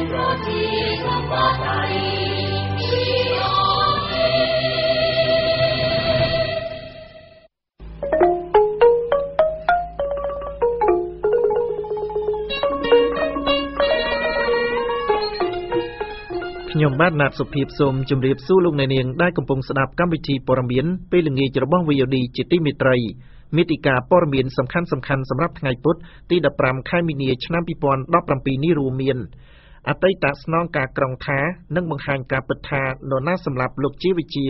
ខ្ញុំបាទណាត់សុភាពសូមជម្រាបសួរលោកអ្នកនាងដែលកំពុងស្ដាប់កម្មវិធីព័ត៌មានពេលល្ងាចរបស់ VOD ជាទីមេត្រីមេតិកាព័ត៌មានសំខាន់ៗសម្រាប់ថ្ងៃពុធទី15ខែមីនាឆ្នាំ2017នេះរួមមានអតីតស្នងការក្រុងថានឹងបង្ហាញការពិតថានរណាសម្លាប់លោកជាវិជា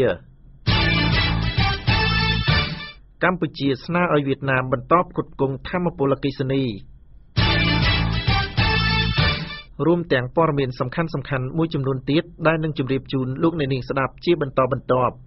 កម្ពុជាស្នើឲ្យវៀតណាមបន្តផ្គត់ផ្គង់ថាមពលអគ្គិសនីរួមទាំងព័ត៌មានសំខាន់ៗមួយចំនួនទៀតដែលនឹងជម្រាបជូនលោកអ្នកនាងស្ដាប់ជាបន្តបន្ទាប់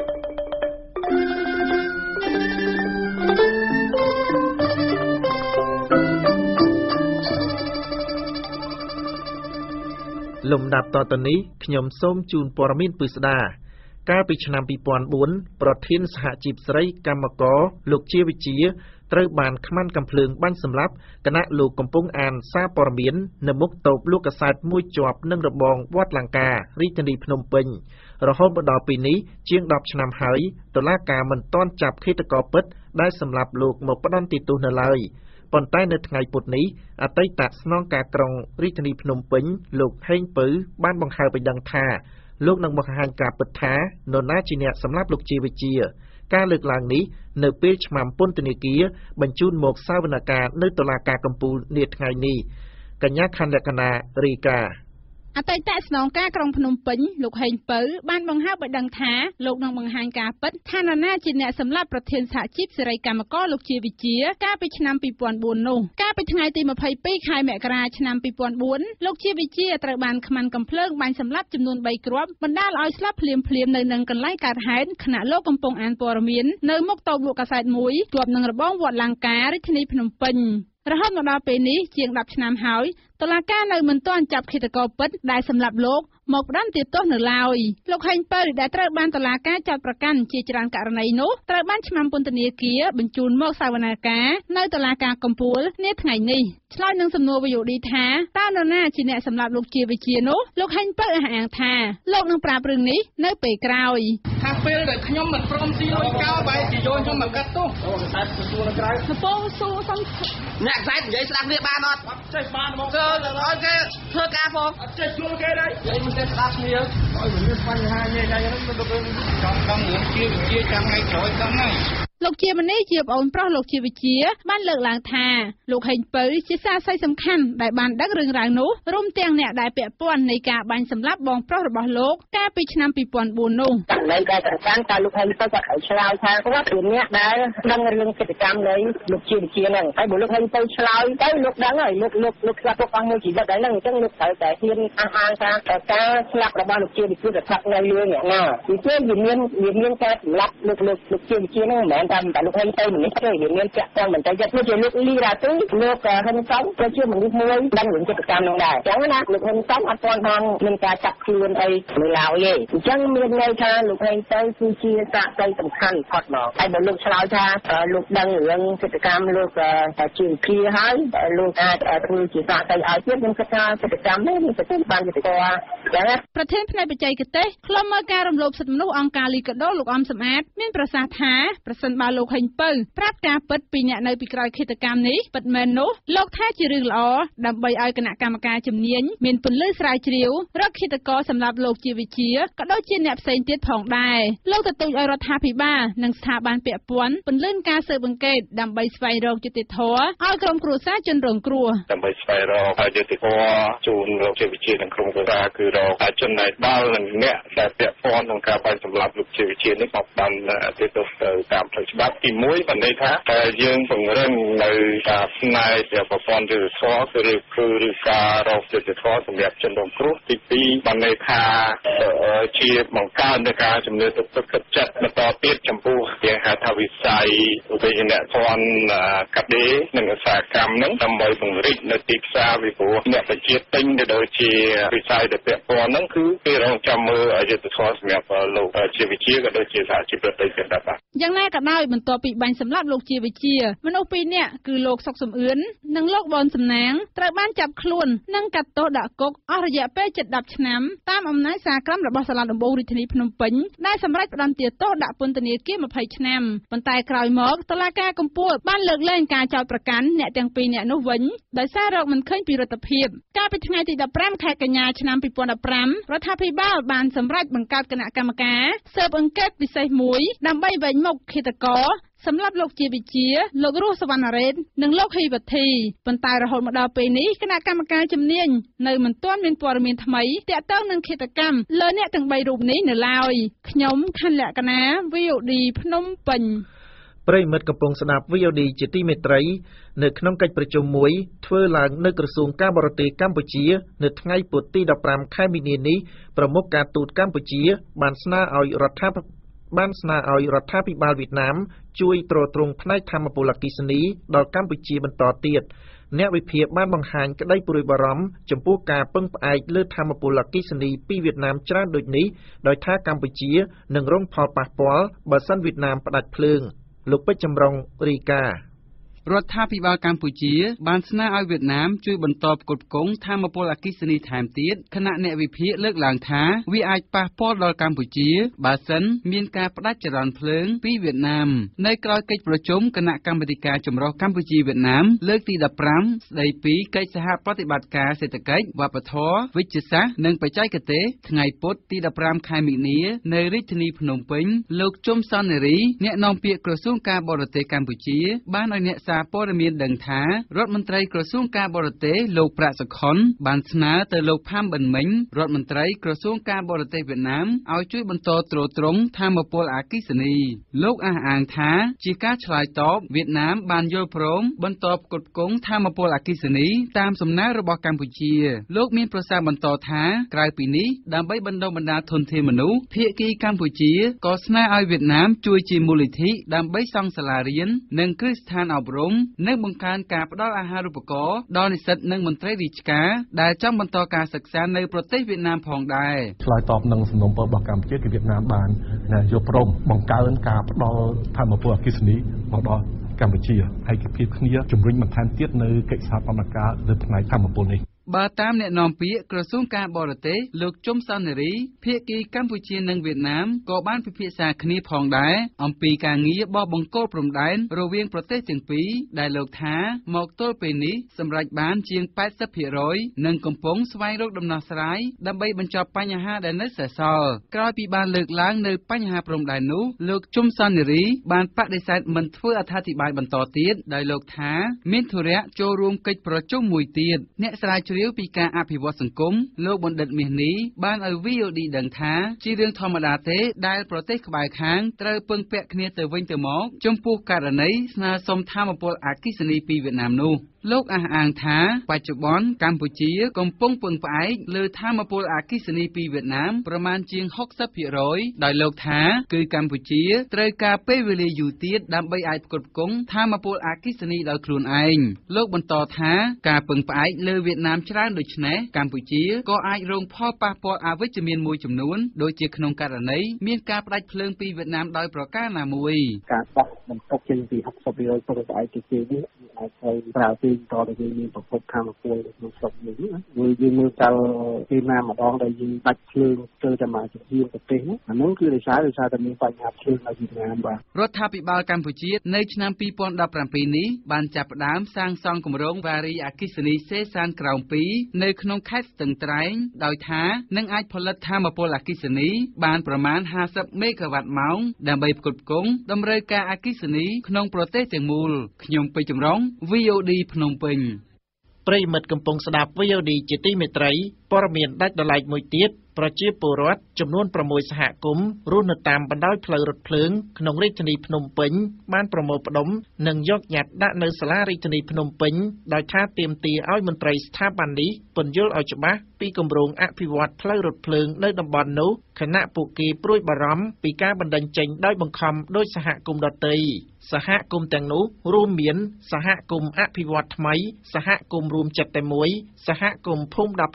លំដាប់តទៅនេះខ្ញុំសូមជូនព័ត៌មានពិស្ដាកាលពីឆ្នាំ2004ប្រធានសហជីពស្រីកម្មករលោកជាវិជាត្រូវបានខ្មាន់កាំភ្លើងបាញ់សម្លាប់គណៈលោកកំពុងអានសារព័ត៌មាននៅមុខតូបលោកកាសែតមួយជាប់នឹងរបងវត្តលង្ការាជធានីភ្នំពេញរហូតមកដល់ពេលនេះជាង10ឆ្នាំហើយតុលាការមិនទាន់ចាប់ឃាតករពិតដែលសម្លាប់លោកមកផ្ដន្ទាទោសនៅឡើយប៉ុន្តែនៅថ្ងៃពុធនេះអតីតស្នងការក្រុងរាជធានីភ្នំពេញលោកហេងពៅបានបង្ហើបឲ្យដឹងថាលោកនឹងបង្ហាញការពិតថានរណាជាអ្នកសម្លាប់លោកជាវិជាការលើកឡើងនេះនៅពេលឆ្មាំពន្ធនាគារបញ្ជូនមកសាវនកម្មនៅតុលាការកំពូលនាថ្ងៃនេះកញ្ញាខណ្ឌលក្ខណារីកាអតីតស្នងការក្រុងភ្នំពេញលោកហេងពៅបានបង្ហើបឲ្យដឹងថាលោកនឹងបង្ហាញការពិតថានរណាជាអ្នកសម្លាប់ប្រធានសហជីពសេរីកម្មករលោកជាវិជាកាលពីឆ្នាំ2004នោះកាលពីថ្ងៃទី22ខែមករាឆ្នាំ2004លោកជាវិជាត្រូវបានខ្មាន់កាំភ្លើងបាញ់សម្លាប់ចំនួន3គ្រាប់បណ្ដាលឲ្យស្លាប់ភ្លាមៗនៅនឹងកន្លែងកើតហេតុខណៈលោកកំពុងអានព័ត៌មាននៅមុខតូបលក់កាសែតមួយជាប់នឹងរបងវត្តលង្ការាជធានីភ្នំពេញរហូតមកដល់ពេលនេះជាង10ឆ្នាំហើយតុលាការនៅមិនទាន់ចាប់ឃាតករពិតដែលសម្លាប់លោកមកផ្ដន្ទាទោសនៅឡើយលោកហេងពៅដែលត្រូវបានតុលាការចោទប្រកាន់ជាច្រើនករណីនោះត្រូវបានឆ្មាំពន្ធនាគារបញ្ជូនមកសាវនាកានៅតុលាការកំពូលនាថ្ងៃនេះឆ្លើយនឹងសំណួរ VOD ថាតើនរណាជាអ្នកសម្លាប់លោកជាវិជានោះលោកហេងពៅអះអាងថាលោកនឹងប្រាប់រឿងនេះនៅពេលក្រោយថាពេលដែលខ្ញុំមិនព្រមស៊ីលុយកោបែរជាយកខ្ញុំមកកាត់ទោសអូខ្សែទទួលនៅក្រៅកំពុងស៊ូសុំអ្នកខ្សែនិយាយស្ដាប់គ្នាបានអត់ចេះបានមកទៅឲ្យគេធ្វើការផងអត់ចេះជួលគេដែរនិយាយមិនចេះស្ដាប់គ្នាឲ្យមានបញ្ហាញ៉ៃហ្នឹងមិនទៅចង់ដឹងរឿងជាវិជាចាំថ្ងៃក្រោយដឹងហើយលោកជាមនីជាប្អូនប្រុសលោកជាវិជាបានលើកឡើងថាលោកហេងពៅជាសារស័យសំខាន់ដែលបានដឹងរឿងរ៉ាវនោះរួមទាំងអ្នកដែលពាក់ព័ន្ធនៃការបាញ់សម្លាប់បងប្រុសរបស់លោកកាលពីឆ្នាំ2004នោះតែដែលសំខាន់តើលោកហេងពៅក៏ត្រូវឆ្លើយថាគាត់ជាអ្នកដែលដឹងរឿងកិច្ចកម្មនៃលោកជាវិជាហ្នឹងហើយបើលោកហេងពៅឆ្លើយទៅលោកដឹងហើយលោកស្លាប់របស់មួយជីវិតហើយហ្នឹងអញ្ចឹងលោកត្រូវតែហ៊ានអះអាងថាការស្លាប់របស់លោកជាវិជាស្ថិតនៅលើអ្នកណាពីព្រោះវាមានការសម្លាប់លោកជាវិជាហ្នឹងមិនមែនតែលោកហេងទៅមិននេះទេវាមានចាក់តាមបន្តយកជាលោកលីរ៉ាទីលោកហិនសំក៏ជាមនុស្សមួយដឹងរឿងកិច្ចកម្មនោះដែរអញ្ចឹងណាលោកហិនសំអត់ទាន់បានមានការចាប់ខ្លួនអីនៅឡើយទេអញ្ចឹងមានន័យថាលោកហេងទៅគឺជាសាកសីសំខាន់ផុតមកហើយបើលោកឆ្លើយថាលោកដឹងរឿងកិច្ចកម្មលោកជាវិជាហើយលោកអាចធ្វើជាសាកសីឲ្យទៀតខ្ញុំគិតថាកិច្ចកម្មនេះប្រទេសបានយុត្តិធម៌អញ្ចឹងប្រធានផ្នែកបច្ចេកទេសខ្លុំមើលការរំលោភសិទ្ធិមនុស្សអង្គការលីកាដូលោកអំសំអាតមានប្រសាសន៍ថាប្រសិនបើលោកហេងពៅប្រាប់ការពិតពីអ្នកនៅពីក្រោយឃាតកម្មនេះពិតមែននោះលោកថាជារឿងល្អដើម្បីឲ្យគណៈកម្មការជំនាញមានពន្លឺស្រាវជ្រាវរកឃាតករសម្រាប់លោកជាវិជាក៏ដូចជាអ្នកផ្សេងទៀតផងដែរលោកទទូចឲ្យរដ្ឋាភិបាលនិងស្ថាប័នពាក់ព័ន្ធពន្លឿនការស៊ើបអង្កេតដើម្បីស្វែងរកយុត្តិធម៌ឲ្យក្រុមគ្រួសារជនរងគ្រោះដើម្បីស្វែងរកយុត្តិធម៌ជូនលោកជាវិជានិងក្រុមគ្រួសារគឺរកចំណែកដល់និងអ្នកដែលពាក់ព័ន្ធក្នុងការបាញ់សម្លាប់លោកជាវិជានេះមកបានទៅតាមផ្លូវច្បាប់ទី1បានន័យថាតែយើងពង្រឹងនៅការផ្នែកប្រព័ន្ធយុត្តិធម៌ឬការរកយុត្តិធម៌សម្រាប់ជនរងគ្រោះទី2បានន័យថាជាបង្កើននៃការជំនឿទុកចិត្តបន្តទៀតចំពោះយើងហៅថាវិស័យវិញ្ញាណធនកាដេនិងឧស្សាហកម្មហ្នឹងដើម្បីពង្រីកនៅទីផ្សារពីព្រោះអ្នកប្រជាទិញទៅដូចជាវិស័យដែលពាក់ព័ន្ធហ្នឹងគឺគេរងចាំមើលយុត្តិធម៌សម្រាប់លោកជាវិជាក៏ដូចជាសហជីពប្រទេសទៀតដែរយ៉ាងណាក៏ដោយហើយបន្ទាប់ពីបាញ់សម្លាប់លោកជាវិជាមនុស្សពីរនាក់គឺលោកសុកសំអឿននិងលោកបនសំណាងត្រូវបានចាប់ខ្លួននិងកាត់ទោសដាក់គុកអស់រយៈពេលជិត10ឆ្នាំតាមអំណាចសាលក្រមរបស់សាលាដំបូងរាជធានីភ្នំពេញដែលសម្រេចផ្តន្ទាទោសដាក់ពន្ធនាគារ20ឆ្នាំប៉ុន្តែក្រោយមកតុលាការកំពូលបានលើកលែងការចោទប្រកាន់អ្នកទាំងពីរនាក់នោះវិញដោយសាររកមិនឃើញពិរុទ្ធភាពកាលពីថ្ងៃទី15ខែកញ្ញាឆ្នាំ2015រដ្ឋាភិបាលបានសម្រេចបង្កើតគណៈកម្មការស៊ើបអង្កេតពិសេសមួយដើម្បីវែងមុខឃាតករសម្រាប់លោកជាវិជាលោករស់សវណ្ណរ៉េតនិងលោកហ៊ីវុធីប៉ុន្តែរហូតមកដល់ពេលនេះគណៈកម្មការជំនាញនៅមិនទាន់មានព័ត៌មានថ្មីទាក់ទងនឹងឃាតកម្មលើអ្នកទាំង3រូបនេះនៅឡើយខ្ញុំខណ្ឌលក្ខណា VOD ភ្នំពេញប្រិមិត្តកំពុងស្ដាប់ VOD ជាទីមេត្រីនៅក្នុងកិច្ចប្រជុំមួយធ្វើឡើងនៅក្រសួងការបរទេសកម្ពុជានៅថ្ងៃពុធទី15ខែមីនានេះប្រមុខការទូតកម្ពុជាបានស្នើឲ្យរដ្ឋាភិបាលវៀតណាមជួយទ្រទ្រង់ផ្នែកធម្មពលអគ្គិសនីដល់កម្ពុជាបន្តទៀតអ្នកវិភាគបានបង្ហាញក្តីព្រួយបារម្ភចំពោះការពឹងផ្អែកលើធម្មពលអគ្គិសនីពីវៀតណាមច្រើនដូចនេះដោយថាកម្ពុជានឹងរងផលប៉ះពាល់បើសិនវៀតណាមផ្ដាច់ភ្លើងលោកពេជ្រចម្រុងរីការដ្ឋាភិបាលកម្ពុជាបានស្នើឲ្យវៀតណាមជួយបន្តផ្គត់ផ្គង់ថាមពលអគ្គិសនីថែមទៀតខណៈអ្នកវិភាគលើកឡើងថាវាអាចប៉ះពាល់ដល់កម្ពុជាបើសិនមានការផ្ដាច់ចរន្តភ្លើងពីវៀតណាមនៅក្រៅកិច្ចប្រជុំគណៈកម្មាធិការចម្រុះកម្ពុជាវៀតណាមលើកទី15ស្ដីពីកិច្ចសហប្រតិបត្តិការសេដ្ឋកិច្ចវប្បធម៌វិទ្យាសាស្ត្រនិងបច្ចេកទេសថ្ងៃពុធទី15ខែមីនានៅរាជធានីភ្នំពេញលោកជុំសន្នារីអ្នកនាំពាក្យក្រសួងការបរទេសកម្ពុជាបានឲ្យអ្នកព័ត៌មានដឹងថារដ្ឋមន្ត្រីក្រសួងការបរទេសលោកប្រាក់សុខុនបានស្នើទៅលោកផាំប៊ិនមិញរដ្ឋមន្ត្រីក្រសួងការបរទេសវៀតណាមឲ្យជួយបន្តទ្រទ្រង់ធម្មពលអគ្គិសនីលោកអះអាងថាជាការឆ្លើយតបវៀតណាមបានយល់ព្រមបន្តផ្គត់ផ្គង់ធម្មពលអគ្គិសនីតាមសំណើរបស់កម្ពុជាលោកមានប្រសាសន៍បន្តថាក្រៅពីនេះដើម្បីបណ្ដុះបណ្ដាលធនធានមនុស្សភាគីកម្ពុជាក៏ស្នើឲ្យវៀតណាមជួយជាមូលនិធិដើម្បីសង់សាលារៀននិងគ្រឹះស្ថានអប់រំនិងបង្កើនការផ្តល់អាហារូបករណ៍ដល់និស្សិតនិងមន្ត្រីរាជការដែលចង់បន្តការសិក្សានៅប្រទេសវៀតណាមផងដែរឆ្លើយតបនឹងសំណុំពររបស់កម្ពុជាគឺវៀតណាមបានយកព្រមបង្កើនការផ្តល់ធម្មពលអគ្គិសនីមកដល់កម្ពុជាហើយគិតភាពគ្នាជំរុញបន្ថែមទៀតនៅកិច្ចសហប្រតិបត្តិការលើផ្នែកធម្មពលនេះបើតាមអ្នកនាំពាក្យក្រសួងការបរទេសលោកជុំសន្នារីភាគីកម្ពុជានិងវៀតណាមក៏បានពិភាក្សាគ្នាផងដែរអំពីការងារបោះបង្គោលព្រំដែនរវាងប្រទេសទាំងពីរដែលលោកថាមកទល់ពេលនេះសម្រេចបានជាង 80% និងកំពុងស្វែងរកដំណោះស្រាយដើម្បីបញ្ចប់បញ្ហាដែលនៅសេសសល់ក្រោយពីបានលើកឡើងនៅបញ្ហាព្រំដែននោះលោកជុំសន្នារីបានបដិសេធមិនធ្វើអត្ថាធិប្បាយបន្តទៀតដោយលោកថាមានធុរៈចូលរួមកិច្ចប្រជុំមួយទៀតអ្នកស្រាវជ្រាវពីការអភិវឌ្ឍសង្គមលោកបណ្ឌិតមាសនេះបានឲ្យ VOD ដឹងថាជារឿងធម្មតាទេដែលប្រទេសក្បែរខាងត្រូវពឹងពាក់គ្នាទៅវិញទៅមកចំពោះករណីស្នើសុំធម្មពលអគ្គិសនីពីវៀតណាមនោះលោកអះអាងថាបច្ចុប្បន្នកម្ពុជាកំពុងពឹងផ្អែកលើធម្មពលអគ្គិសនីពីវៀតណាមប្រមាណជាង 60% ដោយលោកថាគឺកម្ពុជាត្រូវការពេលវេលាយូរទៀតដើម្បីអាចផ្គត់ផ្គង់ធម្មពលអគ្គិសនីដោយខ្លួនឯងលោកបន្តថាការពឹងផ្អែកលើវៀតណាមច្រើនដូច្នេះកម្ពុជាក៏អាចរងផលប៉ះពាល់អវិជ្ជមានមួយចំនួនដូចជាក្នុងករណីមានការផ្ដាច់ភ្លើងពីវៀតណាមដោយប្រការណាមួយការបោះបន្ទុកចេញពី 60% ទៅផ្អែកទៅជានេះអាចទៅប្រើពីតទៅយើងមានប្រភពធម្មពលក្នុងស្រុកនេះយើងមើលតើពីណាម្ដងដែលយើងដាច់ភ្លើងទៅតែមកជំនាញប្រទេសអានោះគឺដោយសារតែមានបញ្ហាភ្លើងនៅវៀតណាមបាទរដ្ឋាភិបាលកម្ពុជានៅឆ្នាំ2017នេះបានចាប់ផ្ដើមសាងសង់គម្រោងវារីអគ្គិសនីសេសានក្រោម2នៅក្នុងខេត្តស្ទឹងត្រែងដោយថានឹងអាចផលិតធម្មពលអគ្គិសនីបានប្រមាណ50មេហ្គាវ៉ាត់ម៉ោងដើម្បីផ្គត់ផ្គង់តម្រូវការអគ្គិសនីក្នុងប្រទេសទាំងមូលខ្ញុំពេជ្រចម្រុង VOD ភ្នំពេញប្រិមិត្តកំពុងស្ដាប់ VOD ជាទីមេត្រីព័ត៌មានដាច់ដライមួយទៀតប្រជាពលរដ្ឋចំនួន6សហគមន៍រស់នៅតាមបណ្ដោយផ្លូវរថភ្លើងក្នុងរាជធានីភ្នំពេញបានប្រមូលផ្ដុំនិងយកញត្តិដាក់នៅសាលារាជធានីភ្នំពេញដោយថាទាមទារឲ្យមន្ត្រីស្ថាប័ននេះពន្យល់ឲ្យច្បាស់ពីគម្រោងអភិវឌ្ឍផ្លូវរថភ្លើងនៅតំបន់នោះខណៈពួកគេព្រួយបារម្ភពីការបណ្តេញចេញដោយបង្ខំដោយសហគមន៍ដទៃសហគមន៍ទាំងនោះរួមមានសហគមន៍អភិវឌ្ឍថ្មីសហគមន៍រួមចិត្តតែមួយសហគមន៍ភូមិ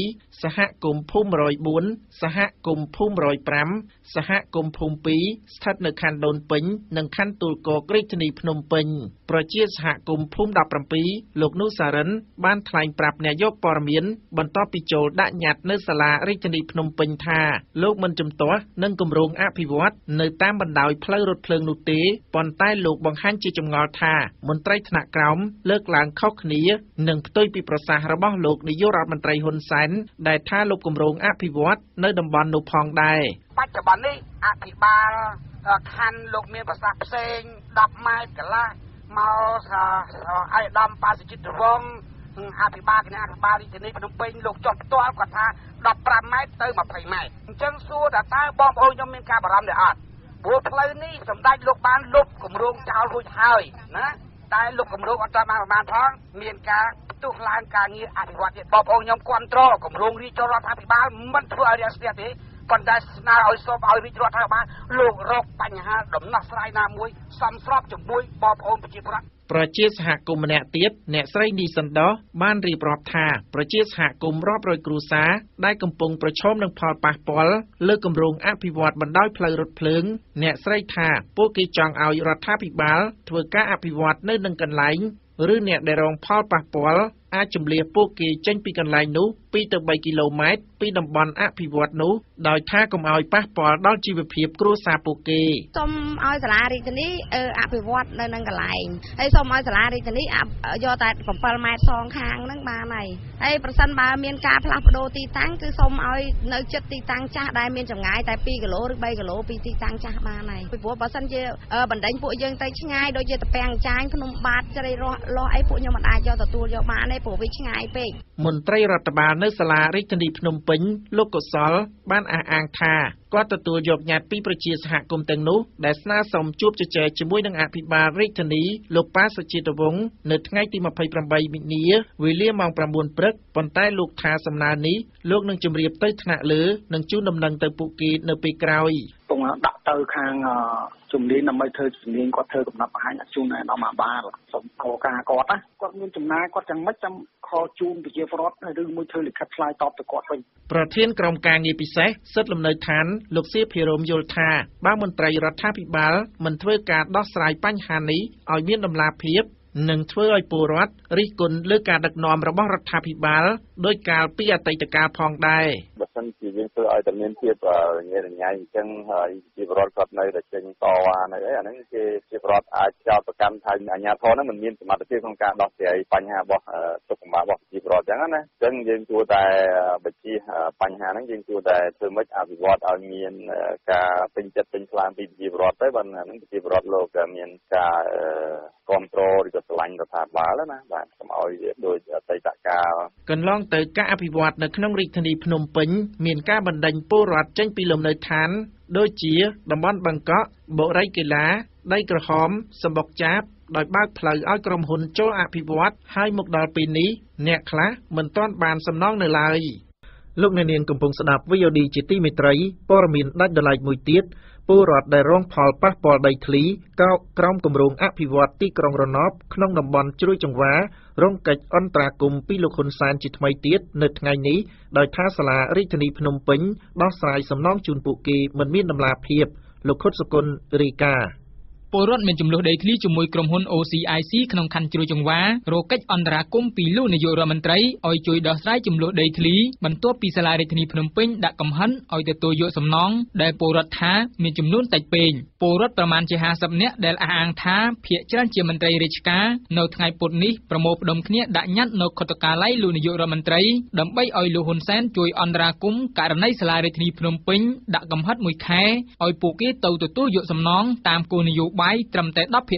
សហគមន៍ភូមិ104សហគមន៍ភូមិ105សហគមន៍ភូមិ2ស្ថិតនៅខណ្ឌដូនពេញនិងខណ្ឌទួលគោករាជធានីភ្នំពេញប្រជាសហគមន៍ភូមិ17លោកនូសារិនបានថ្លែងប្រាប់អ្នកយកព័ត៌មានបន្ទាប់ពីចូលដាក់ញត្តិនៅសាលារាជធានីភ្នំពេញថាលោកមិនជំទាស់នឹងគម្រោងអភិវឌ្ឍនៅតាមបណ្ដោយផ្លូវរថភ្លើងនោះទេប៉ុន្តែលោកបង្ហាញជាចម្ងល់ថាមន្ត្រីថ្នាក់ក្រោមលើកឡើងខុសគ្នានិងផ្ទុយពីប្រសាសន៍របស់លោកនាយករដ្ឋមន្ត្រីហ៊ុនសែនដែលថាលោកគម្រោងអភិវឌ្ឍនៅតំបន់នោះផងដែរបច្ចុប្បន្ននេះអភិបាលខណ្ឌលោកមានប្រសាសន៍ផ្សេង10ម៉ែត្រកន្លះមកអាយដាមប៉ាសិទ្ធិវង្សអភិបាលគណៈអភិបាលរាជធានីភ្នំពេញលោកចុះផ្ទាល់គាត់ថា15ម៉ែត្រទៅ20ម៉ែត្រអញ្ចឹងសួរថាតើបងប្អូនខ្ញុំមានការបារម្ភទេអត់ព្រោះផ្លូវនេះសម្ដេចលោកបានលុបគម្រោងចោលរួចហើយណាតែលោកគម្រោងអត់បានប្រមាណផងមានការផ្ទុះឡើងការងារអភិវឌ្ឍទៀតបងប្អូនខ្ញុំគ្រប់គ្រងគម្រោងរាជរដ្ឋាភិបាលមិនធ្វើឲ្យរាំងស្ទះទេប៉ុន្តែស្នើឲ្យសូមឲ្យរាជរដ្ឋាភិបាលលោករកបញ្ហាដំណោះស្រាយណាមួយសមស្របជាមួយបងប្អូនប្រជាពលរដ្ឋប្រជាសហគមន៍ម្នាក់ទៀតអ្នកស្រីនីសិនដោះបានរៀបរាប់ថាប្រជាសហគមន៍រាប់រយគ្រួសារដែលកំពុងប្រឈមនឹងផលប៉ះពាល់លើគម្រោងអភិវឌ្ឍបណ្ដោយផ្លូវរថភ្លើងអ្នកស្រីថាពួកគេចង់ឲ្យរដ្ឋាភិបាលធ្វើការអភិវឌ្ឍនៅនឹងកន្លែងឬអ្នកដែលរងផលប៉ះពាល់អាចជម្លៀសពួកគេចេញពីកន្លែងនោះ2ទៅ3គីឡូម៉ែត្រពីតំបន់អភិវឌ្ឍនោះដោយថាកុំឲ្យប៉ះពាល់ដល់ជីវភាពគ្រួសារពួកគេសូមឲ្យសាលារាជធានីអភិវឌ្ឍនៅនឹងកន្លែងហើយសូមឲ្យសាលារាជធានីយកតែ7ម៉ែត្រសងខាងហ្នឹងបានហើយប្រសិនបើមានការផ្លាស់ប្ដូរទីតាំងគឺសូមឲ្យនៅជិតទីតាំងចាស់ដែលមានចម្ងាយតែ2គីឡូឬ3គីឡូពីទីតាំងចាស់បានហើយពីព្រោះបើសិនជាបណ្ដេញពួកយើងទៅឆ្ងាយដូចជាតាពាំងចាញភ្នំបាទជ្រៃរស់លោះអីពួកខ្ញុំមិនអាចយកទទួលយកបានទេព្រោះវាឆ្ងាយពេកមន្ត្រីរដ្ឋបាលនៅសាលារាជធានីភ្នំពេញលោកកុសលបានអះអាងថាគាត់ទទួលយកញត្តិពីប្រជាសហគមន៍ទាំងនោះដែលស្នើសុំជួបជជែកជាមួយនឹងអភិបាលរាជធានីលោកប៉ាសុជាតិវង្សនៅថ្ងៃទី28មិនិនាវេលាម៉ោង9ព្រឹកប៉ុន្តែលោកថាសំណើនេះលោកនឹងជម្រាបទៅថ្នាក់លើនិងជូនដំណឹងទៅពួកគេនៅពេលក្រោយពងដាក់ទៅខាងជំនាញដើម្បីធ្វើជំនាញគាត់ធ្វើកំណត់បង្ហាញជូនដល់អាបាលសូមខកការគាត់មានចំណាយគាត់យ៉ាងម៉េចចាំខលជូនប្រជាពលរដ្ឋឬមួយធ្វើលិខិតឆ្លើយតបទៅគាត់វិញប្រធានក្រុមការងារពិសេសសិទ្ធិលំនៅឋានលោកសៀភិរមយល់ថាបើមន្ត្រីរដ្ឋាភិបាលមិនធ្វើការដោះស្រាយបញ្ហានេះឲ្យមានតម្លាភាពនឹងធ្វើឲ្យពលរដ្ឋរិះគន់លើការដឹកនាំរបស់រដ្ឋាភិបាលដោយកាលពីអតីតកាលផងដែរបើសិនជាយើងធ្វើឲ្យតែមានភាពញ៉ៃរញ៉ៃអញ្ចឹងហើយជីវរដ្ឋគាត់នៅតែចេញតវ៉ានៅអីអាហ្នឹងគេជីវរដ្ឋអាចចោទប្រកាន់ថាអាជ្ញាធរហ្នឹងមិនមានសមត្ថភាពក្នុងការដោះស្រាយបញ្ហារបស់ទុក្ខលំបាករបស់ជីវរដ្ឋអញ្ចឹងណាអញ្ចឹងយើងគួរតែបញ្ជាបញ្ហាហ្នឹងយើងគួរតែធ្វើម៉េចអភិវឌ្ឍឲ្យមានការពេញចិត្តពេញខ្លាំងពីជីវរដ្ឋទៅបើហ្នឹងជីវរដ្ឋលោកមានការគ្រប់គ្រងឬក៏ឆ្លាញ់រដ្ឋាភិបាលណាបាទកុំឲ្យដូចអតីតកាលកន្លងទៅការអភិវឌ្ឍនៅក្នុងរាជធានីភ្នំពេញមានការបណ្ដេញពលរដ្ឋចេញពីលំនៅឋានដូចជាតំបន់បឹងកក់បុរីកីឡាដីក្រហមសម្បុកចាបដោយបើកផ្លូវឲ្យក្រុមហ៊ុនចូលអភិវឌ្ឍហើយមកដល់ពេលនេះអ្នកខ្លះមិនទាន់បានសំណងនៅឡើយលោកអ្នកនាងកំពុងស្ដាប់ VOD ជាទីមេត្រីព័ត៌មានដាច់ដោយឡែកមួយទៀតពលរដ្ឋដែលរងផលប៉ះពាល់ដីធ្លីក្រោមគម្រោងអភិវឌ្ឍទីក្រុងរណបក្នុងតំបន់ជ្រោយចង្វារងកិច្ចអន្តរាគមន៍ពីលោកហ៊ុនសែនជាថ្មីទៀតនៅថ្ងៃនេះដោយថាសាលារាជធានីភ្នំពេញដោះស្រាយសំណងជូនពួកគេមិនមានតម្លាភាពលោកខុតសុគន្ធរាយការណ៍ពលរដ្ឋមានចំនួនដីធ្លីជាមួយក្រុមហ៊ុន OCIC ក្នុងខណ្ឌជ្រោយចង្វារកកិច្ចអន្តរាគមន៍ពីលោកនាយករដ្ឋមន្ត្រីឲ្យជួយដោះស្រាយចំនួនដីធ្លីបន្ទាប់ពីសាលារាជធានីភ្នំពេញដាក់កំហិនឲ្យទទួលយកសំណងដែលពលរដ្ឋថាមានចំនួនតិចពេកពលរដ្ឋប្រមាណជា50នាក់ដែលអះអាងថាភាគច្រើនជាមន្ត្រីរាជការនៅថ្ងៃពុធនេះប្រមូលផ្ដុំគ្នាដាក់ញត្តិនៅខុទ្ទកាល័យលោកនាយករដ្ឋមន្ត្រីដើម្បីឲ្យលោកហ៊ុនសែនជួយអន្តរាគមន៍ករណីសាលារាជធានីភ្នំពេញដាក់កំហិតមួយខែឲ្យពួកគេទៅទទួលយកសំណងតាមគោលនយោបាយត្រឹមតែ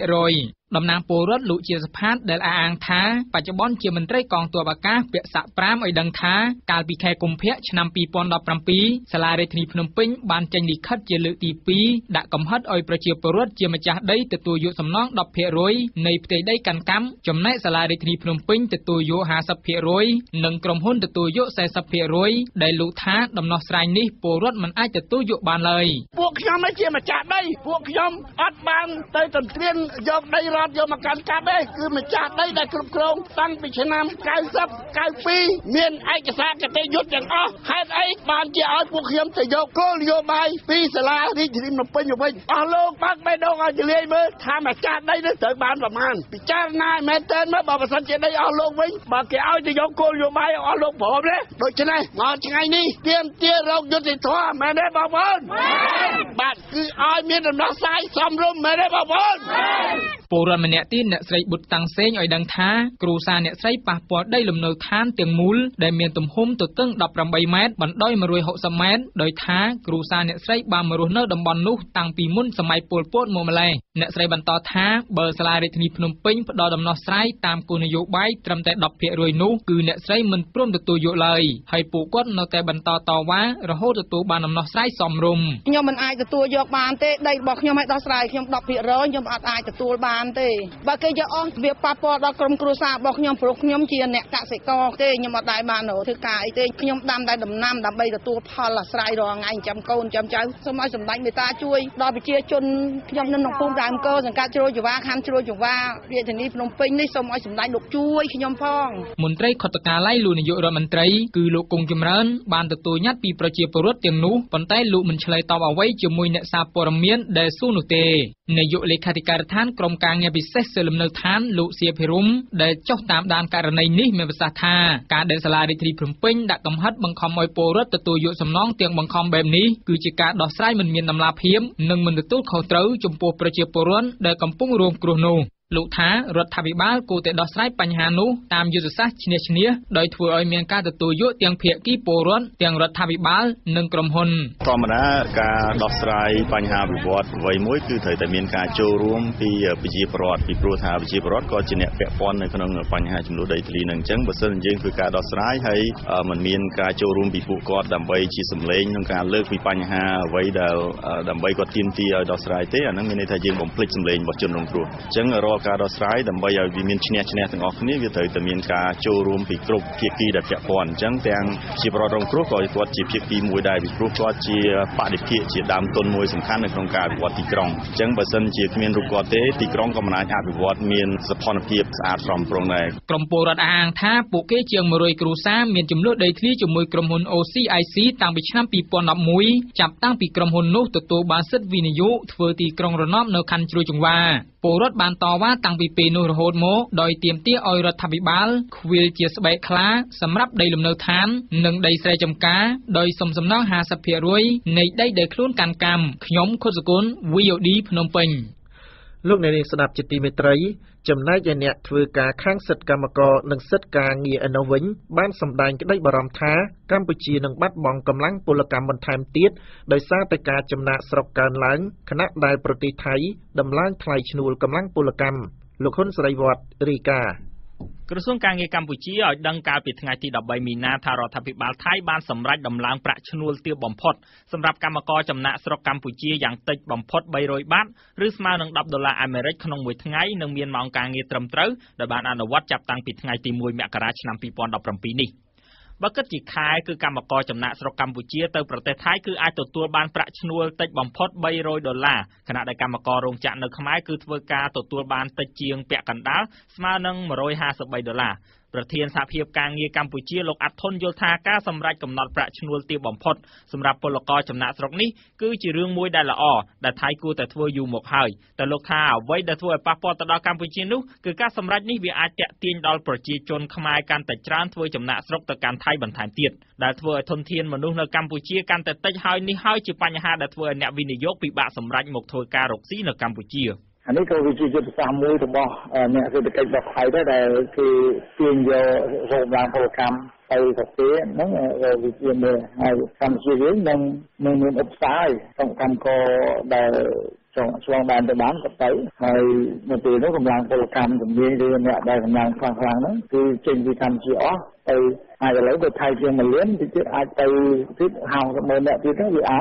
10% តំណាងពលរដ្ឋលោកជាសផាតដែលអះអាងថាបច្ចុប្បន្នជាមន្ត្រីកងទ័ពអាកាសពាក់សាក់5ឲ្យដឹងថាកាលពីខែកុម្ភៈឆ្នាំ2017សាលារាជធានីភ្នំពេញបានចេញលិខិតជាលើកទី2ដាក់កំហិតឲ្យប្រជាពលរដ្ឋជាម្ចាស់ដីទទួលយកសំណង 10% នៃផ្ទៃដីកាន់កាំចំណែកសាលារាជធានីភ្នំពេញទទួលយក 50% និងក្រុមហ៊ុនទទួលយក 40% ដែលលោកថាដំណោះស្រាយនេះពលរដ្ឋមិនអាចទទួលយកបានឡើយពួកខ្ញុំជាម្ចាស់ដីពួកខ្ញុំអត់បានទៅទន្ទ្រានយកដីរាល់ត់យកមកកាន់កាប់ទេគឺម្ចាស់ដីដែលគ្រប់គ្រងតាំងពីឆ្នាំ92មានឯកសារគតិយុត្តទាំងអស់ហេតុអីបានជាឲ្យពួកខ្ញុំទៅយកគោលនយោបាយពីសាលារាជធានីភ្នំពេញទៅវិញអស់លោកបាក់បេះដូងឲ្យទលាយមើលថាម្ចាស់ដីនេះត្រូវបានប្រមាណពិចារណាមែនតើមើលបើមិនសិនជាដីអស់លោកវិញបើគេឲ្យទៅយកគោលនយោបាយអស់លោកព្រមទេដូច្នេះមកថ្ងៃនេះទាមទាររកយុត្តិធម៌មែនទេបងប្អូនបាទគឺឲ្យមានដំណោះស្រាយសមរម្យមែនទេបងប្អូនពលរដ្ឋម្នាក់ទៀតអ្នកស្រីបុត្រតាំងសេងឲ្យដឹងថាគ្រួសារអ្នកស្រីប៉ះពាល់ដីលំនៅឋានទាំងមូលដែលមានទំហំទទឹង18ម៉ែត្របណ្ដោយ160ម៉ែត្រដោយថាគ្រួសារអ្នកស្រីបានមករស់នៅតំបន់នោះតាំងពីមុនសម័យពលពតមកម្ល៉េះអ្នកស្រីបន្តថាបើសាលារាជធានីភ្នំពេញផ្ដល់ដំណោះស្រាយតាមគោលនយោបាយត្រឹមតែ 10% នោះគឺអ្នកស្រីមិនព្រមទទួលយកឡើយហើយពួកគាត់នៅតែបន្តតវ៉ារហូតទទួលបានដំណោះស្រាយសមរម្យខ្ញុំមិនអាចទទួលយកបានទេដីរបស់ខ្ញុំឲ្យដោះស្រាយខ្ញុំ 10% ខ្ញុំអត់អាចទទួលបានទេបើគេយកអស់វាប៉ះពាល់ដល់ក្រុមគ្រួសាររបស់ខ្ញុំព្រោះខ្ញុំជាអ្នកកសិករទេខ្ញុំអត់ដែរបានធ្វើការអីទេខ្ញុំដាំតែដំណាំដើម្បីទទួលផលអាស្រ័យរាល់ថ្ងៃចាំកូនចាំចៅសូមឲ្យសម្ដេចមេត្តាជួយដល់ប្រជាជនខ្ញុំនៅក្នុងភូមិដើមកោសង្កាត់ជ្រោយចង្វាខណ្ឌជ្រោយចង្វារាជធានីភ្នំពេញនេះសូមឲ្យសម្ដេចលោកជួយខ្ញុំផងមន្ត្រីខុទ្ទកាល័យលោកនាយករដ្ឋមន្ត្រីគឺលោកគង់ចម្រើនបានទទួលញត្តិពីប្រជាពលរដ្ឋទាំងនោះប៉ុន្តែលោកមិនឆ្លើយតបអ្វីជាមួយអ្នកសារព័ត៌មានដែលសួរនោះទេនាយកលេខាធិការដ្ឋានក្រុមការងារពិសេសសិលំនៅឋានលោកសៀភិរមដែលចុះតាមដានករណីនេះមានប្រសាសន៍ថាការដែលសាលារាជធានីភ្នំពេញដាក់កំហិតបង្ខំឲ្យពលរដ្ឋទទួលយកសំណងទាំងបង្ខំបែបនេះគឺជាការដោះស្រាយមិនមានតម្លាភាពនិងមិនទទួលខុសត្រូវចំពោះប្រជាពលរដ្ឋដែលកំពុងរងគ្រោះនោះលោកថារដ្ឋាភិបាលគួរតែដោះស្រាយបញ្ហានោះតាមយុទ្ធសាស្ត្រឈ្នះឈ្នះដោយធ្វើឲ្យមានការទទួលយកទាំងភាគីពលរដ្ឋទាំងរដ្ឋាភិបាលនិងក្រុមហ៊ុនធម្មតាការដោះស្រាយបញ្ហាវិវត្តអ្វីមួយគឺត្រូវតែមានការចូលរួមពីប្រជាពលរដ្ឋពីព្រោះថាប្រជាពលរដ្ឋក៏ជាអ្នកពាក់ព័ន្ធនៅក្នុងបញ្ហាចំនួនដីធ្លីនឹងអញ្ចឹងបើសិនយើងធ្វើការដោះស្រាយហើយมันមានការចូលរួមពីពួកគាត់ដើម្បីជាសម្លេងក្នុងការលើកពីបញ្ហាអ្វីដែលដើម្បីគាត់ទាមទារឲ្យដោះស្រាយទេអាហ្នឹងមានន័យថាយើងបំភ្លេចសម្លេងរបស់ជនរងគ្រោះអញ្ចឹងការដោះស្រាយដើម្បីឲ្យវាមានឈ្នះឈ្នះទាំងអស់គ្នាវាត្រូវតែមានការចូលរួមពីគ្រប់ភាគីដែលពាក់ព័ន្ធអញ្ចឹងទាំងជាប្រវត្តិរងគ្រោះក៏គាត់ជាភាគីមួយដែរពីព្រោះគាត់ជាបដិភាគជាដើមទុនមួយសំខាន់នៅក្នុងការអភិវឌ្ឍទីក្រុងអញ្ចឹងបើសិនជាគ្មានរូបគាត់ទេទីក្រុងក៏មិនអាចអភិវឌ្ឍមានសោភ័ណភាពស្អាតស្រស់បំព្រងដែរក្រុមពលរដ្ឋអាងថាពួកគេជាង100គ្រួសារមានចំនួនដីធ្លីជាមួយក្រុមហ៊ុន OCIC តាំងពីឆ្នាំ2011ចាប់តាំងពីក្រុមហ៊ុននោះទទួលបានសិទ្ធិវិនិយោគធ្វើទីក្រុងរណបនៅខណ្ឌជ្រោយចង្វាពលរដ្ឋបានតវ៉ាតាំងពីពេលនោះរហូតមកដោយទាមទារឲ្យរដ្ឋាភិបាលខ្វៀលជាស្បែកខ្លាសម្រាប់ដីលំនៅឋាននិងដីស្រែចម្ការដោយសុំសំណង 50% នៃដីដែលខ្លួនកាន់កម្មខ្ញុំខុសគុណ VOD ភ្នំពេញលោកអ្នកនាងស្ដាប់ជាទីមេត្រីចំណែកឯអ្នកធ្វើការខាងសិទ្ធិកម្មករនិងសិទ្ធិការងារឯនោះវិញបានសម្ដែងក្តីបារម្ភថាកម្ពុជានឹងបាត់បង់កម្លាំងពលកម្មបន្ថែមទៀតដោយសារតែការចំណាកស្រុកកើនឡើងខណៈដែលប្រទេសថៃដំឡើងថ្លៃឈ្នួលកម្លាំងពលកម្មលោកហ៊ុនសេរីវត្តរាយការណ៍ក្រសួងការងារកម្ពុជាឲ្យដឹងកាលពីថ្ងៃទី13មីនាថារដ្ឋាភិបាលថៃបានសម្រេចដំឡើងប្រាក់ឈ្នួលទាបបំផុតសម្រាប់កម្មករចំណាកស្រុកកម្ពុជាយ៉ាងតិចបំផុត$300ឬស្មើនឹង$10អាមេរិកក្នុងមួយថ្ងៃនិងមានម៉ោងការងារត្រឹមត្រូវដែលបានអនុវត្តចាប់តាំងពីថ្ងៃទី1មករាឆ្នាំ2017នេះបើគិតជាខែគឺកម្មករចំណាកស្រុកកម្ពុជាទៅប្រទេសថៃគឺអាចទទួលបានប្រាក់ឈ្នួលតិចបំផុត$300ខណៈដែលកម្មកររោងចក្រនៅខ្មែរគឺធ្វើការទទួលបានតិចជាងពាក់កណ្ដាលស្មើនឹង$153ប្រធានសហភាពការងារកម្ពុជាលោកអាត់ធុនយល់ថាការសម្រេចកំណត់ប្រាក់ឈ្នួលទាបបំផុតសម្រាប់ពលករចំណាកស្រុកនេះគឺជារឿងមួយដែលល្អដែលថៃគួរតែធ្វើយូរមកហើយតែលោកថាអ្វីដែលធ្វើឲ្យប៉ះពាល់ទៅដល់កម្ពុជានោះគឺការសម្រេចនេះវាអាចទាក់ទាញដល់ប្រជាជនខ្មែរកាន់តែច្រើនធ្វើចំណាកស្រុកទៅកាន់ថៃបន្ថែមទៀតដែលធ្វើឲ្យធនធានមនុស្សនៅកម្ពុជាកាន់តែតិចហើយនេះហើយជាបញ្ហាដែលធ្វើឲ្យអ្នកវិនិយោគពិបាកសម្រេចមកធ្វើការរកស៊ីនៅកម្ពុជាអានេះក៏វាជាយុទ្ធសាស្ត្រមួយរបស់អ្នកសេដ្ឋកិច្ចរបស់ថៃដែរដែលគេទាញយករោងឡើងពលកម្មទៅប្រទេសហ្នឹងវាជាមួយហើយកម្ពុជាយើងនឹងមានឧបសគ្គក្នុងកម្មករដែលឆ្លងដែនទៅបានក៏ទៅហើយនៅពេលនោះកម្លាំងពលកម្មជំនាញឬអ្នកដែលកម្លាំងខ្លាំងហ្នឹងគឺចេញពីកម្ពុជាអស់ទៅអាចឥឡូវទៅថៃជាង1លានទៀតអាចទៅទៀត50,000អ្នកទៀតទៅវាអាច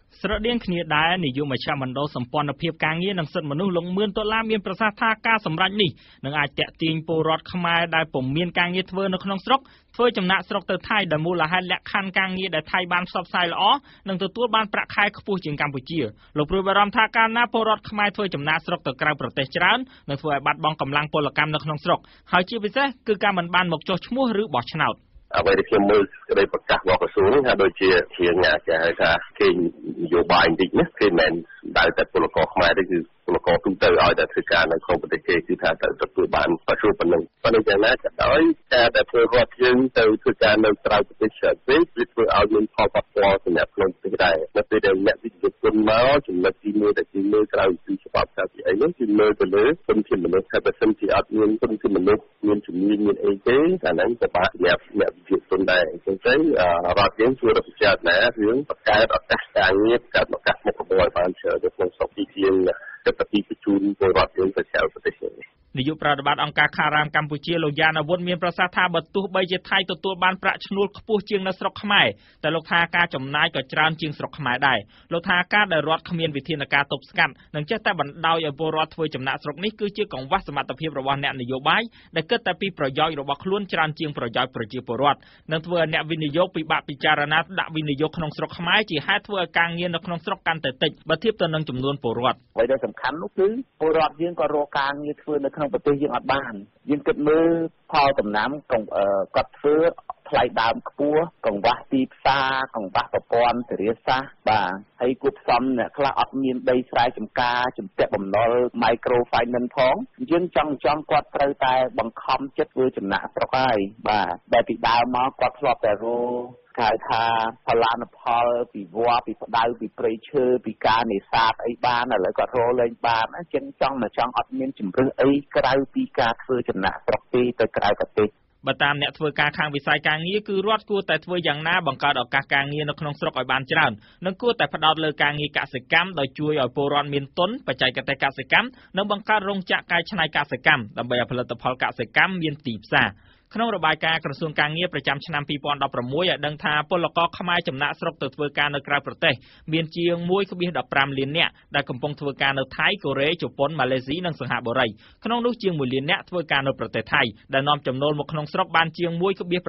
ស្រដៀងគ្នាដែរនាយកមជ្ឈមណ្ឌលសម្ព័ន្ធភាពការងារនិងសិទ្ធិមនុស្សលោកមឿនដុល្លារមានប្រសាសន៍ថាការសម្រេចនេះនឹងអាចទាក់ទាញពលរដ្ឋខ្មែរដែលពុំមានការងារធ្វើនៅក្នុងស្រុកធ្វើចំណាក់ស្រុកទៅថៃដែលមូលហេតុលក្ខខណ្ឌការងារដែលថៃបានផ្សព្វផ្សាយល្អនិងទទួលបានប្រាក់ខែខ្ពស់ជាងកម្ពុជាលោកព្រួយបារម្ភថាកាលណាពលរដ្ឋខ្មែរធ្វើចំណាក់ស្រុកទៅក្រៅប្រទេសច្រើននឹងធ្វើឲ្យបាត់បង់កម្លាំងពលកម្មនៅក្នុងស្រុកហើយជាពិសេសគឺការមិនបានមកចុះឈ្មោះឬបោះឆ្នោតអ្វីដែលខ្ញុំមើលក្តីប្រកាសរបស់ក្រសួងនេះថាដូចជាងាគេហៅថាគេនយោបាយបន្តិចណាគេមិនដែលតែពលករខ្មែរទេគឺពលករទូទៅឲ្យតែធ្វើការនៅក្នុងប្រទេសគេគឺថាទៅទទួលបានប្រយោជន៍ប៉ុណ្ណឹងយ៉ាងណាក៏ដោយការដែលពលរដ្ឋយើងទៅធ្វើការនៅក្រៅប្រទេសច្រើនពេកវាធ្វើឲ្យមានផលប៉ះពាល់សម្រាប់ខ្លួនប្រទេសដែរនៅពេលដែលអ្នកវិនិយោគទុនមកចំណុចទី1ដែលគេមើលក្រៅពីច្បាប់ថាពីអីនោះគឺមើលទៅលើទុនធានមនុស្សថាបើសិនជាអត់មានទុនធានមនុស្សមានជំនាញមានអីទេអាហ្នឹងក៏បាក់សម្រាប់អ្នកវិនិយោគទុនដែរអញ្ចឹងទៅរដ្ឋយើងជួយរកពិចារណារឿងបង្កើតឱកាសការងារបង្កើតឱកាសមុខរបរឲ្យបានច្រើននៅក្នុងស្រុកទីជាងទឹកពីបញ្ជូនពលរដ្ឋយើងទៅក្រៅប្រទេសនាយកប្រតិបត្តិអង្គការខារ៉ាមកម្ពុជាលោកយ៉ានអាវុធមានប្រសាសន៍ថាបើទោះបីជាថៃទទួលបានប្រាក់ឈ្នួលខ្ពស់ជាងនៅស្រុកខ្មែរតែលោកថាការចំណាយក៏ច្រើនជាងស្រុកខ្មែរដែរលោកថាការដែលរដ្ឋគ្មានវិធានការទប់ស្កាត់និងចេះតែបណ្ដោយឲ្យពលរដ្ឋធ្វើចំណាក់ស្រុកនេះគឺជាកង្វះសមត្ថភាពរបស់អ្នកនយោបាយដែលគិតតែពីប្រយោជន៍របស់ខ្លួនច្រើនជាងប្រយោជន៍ប្រជាពលរដ្ឋនិងធ្វើឲ្យអ្នកវិនិយោគពិបាកពិចារណាដាក់វិនិយោគក្នុងស្រុកខ្មែរជាហេតុធ្វើឲ្យការងារនៅក្នុងស្រុកកាន់តែតិចបើធៀបទៅនឹងចំនួនពលរដ្ឋអ្វីដែលសំខាន់នោះគឺពលរដ្ឋយើងក៏រកការងារធ្វើនៅក្នុងប្រទេសយើងអត់បានយើងគិតមើលផលដំណាំគាត់ធ្វើថ្លៃដើមខ្ពស់កង្វះទីផ្សារកង្វះប្រព័ន្ធធារាសាស្ត្របាទហើយគួបផ្សំអ្នកខ្លះអត់មានដីស្រែចម្ការជំពាក់បំណុល micro finance ផងយើងចង់គាត់ត្រូវតែបង្ខំចិត្តធ្វើចំណាក់ស្រុកហើយបាទដែលពីដើមមកគាត់ធ្លាប់តែរកគេថាផលិតផលពីវល្លិពីផ្ដៅពីព្រៃឈើពីការនេសាទអីបានឥឡូវគាត់រកលែងបានចឹងចង់អត់មានជំរឿនអីក្រៅពីការធ្វើចំណាក់ស្រុកទេទៅក្រៅប្រទេសបើតាមអ្នកធ្វើការខាងវិស័យការងារគឺរដ្ឋគួរតែធ្វើយ៉ាងណាបង្កើតឱកាសការងារនៅក្នុងស្រុកឲ្យបានច្រើននិងគួរតែផ្ដោតលើការងារកសិកម្មដោយជួយឲ្យពលរដ្ឋមានទុនបច្ចេកទេសកសិកម្មនិងបង្កើតរោងចក្រកែច្នៃកសិកម្មដើម្បីឲ្យផលិតផលកសិកម្មមានទីផ្សារក្នុងរបាយការណ៍ក្រសួងការងារប្រចាំឆ្នាំ2016ឲ្យដឹងថាពលករខ្មែរចំណាក់ស្រុកទៅធ្វើការនៅក្រៅប្រទេសមានជាង 1.15 លាននាក់ដែលកំពុងធ្វើការនៅថៃកូរ៉េជប៉ុនម៉ាឡេស៊ីនិងសិង្ហបុរីក្នុងនោះជាង 1 លាននាក់ធ្វើការនៅប្រទេសថៃដែលនាំចំណូលមកក្នុងស្រុកបានជាង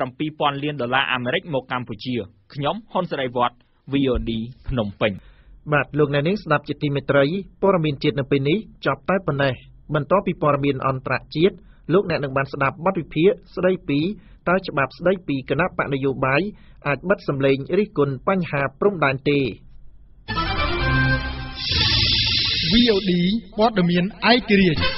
1.7 លានដុល្លារអាមេរិកមកកម្ពុជាខ្ញុំហ៊ុនសេរីវត្ត VOD ភ្នំពេញបាទលោកអ្នកនាងស្ដាប់ជាទីមេត្រីព័ត៌មានជាតិនៅពេលនេះចប់តែប៉ុណ្ណេះបន្តពីព័ត៌មានអន្តរជាតិលោកអ្នកនឹងបានស្ដាប់បទវិភាគស្ដីពីតើច្បាប់ស្ដីពីគណៈបកនយោបាយអាចបិទសម្លេងរិះគន់បញ្ហាព្រំដែនទេ VOD ព័ត៌មានឯករាជ្យ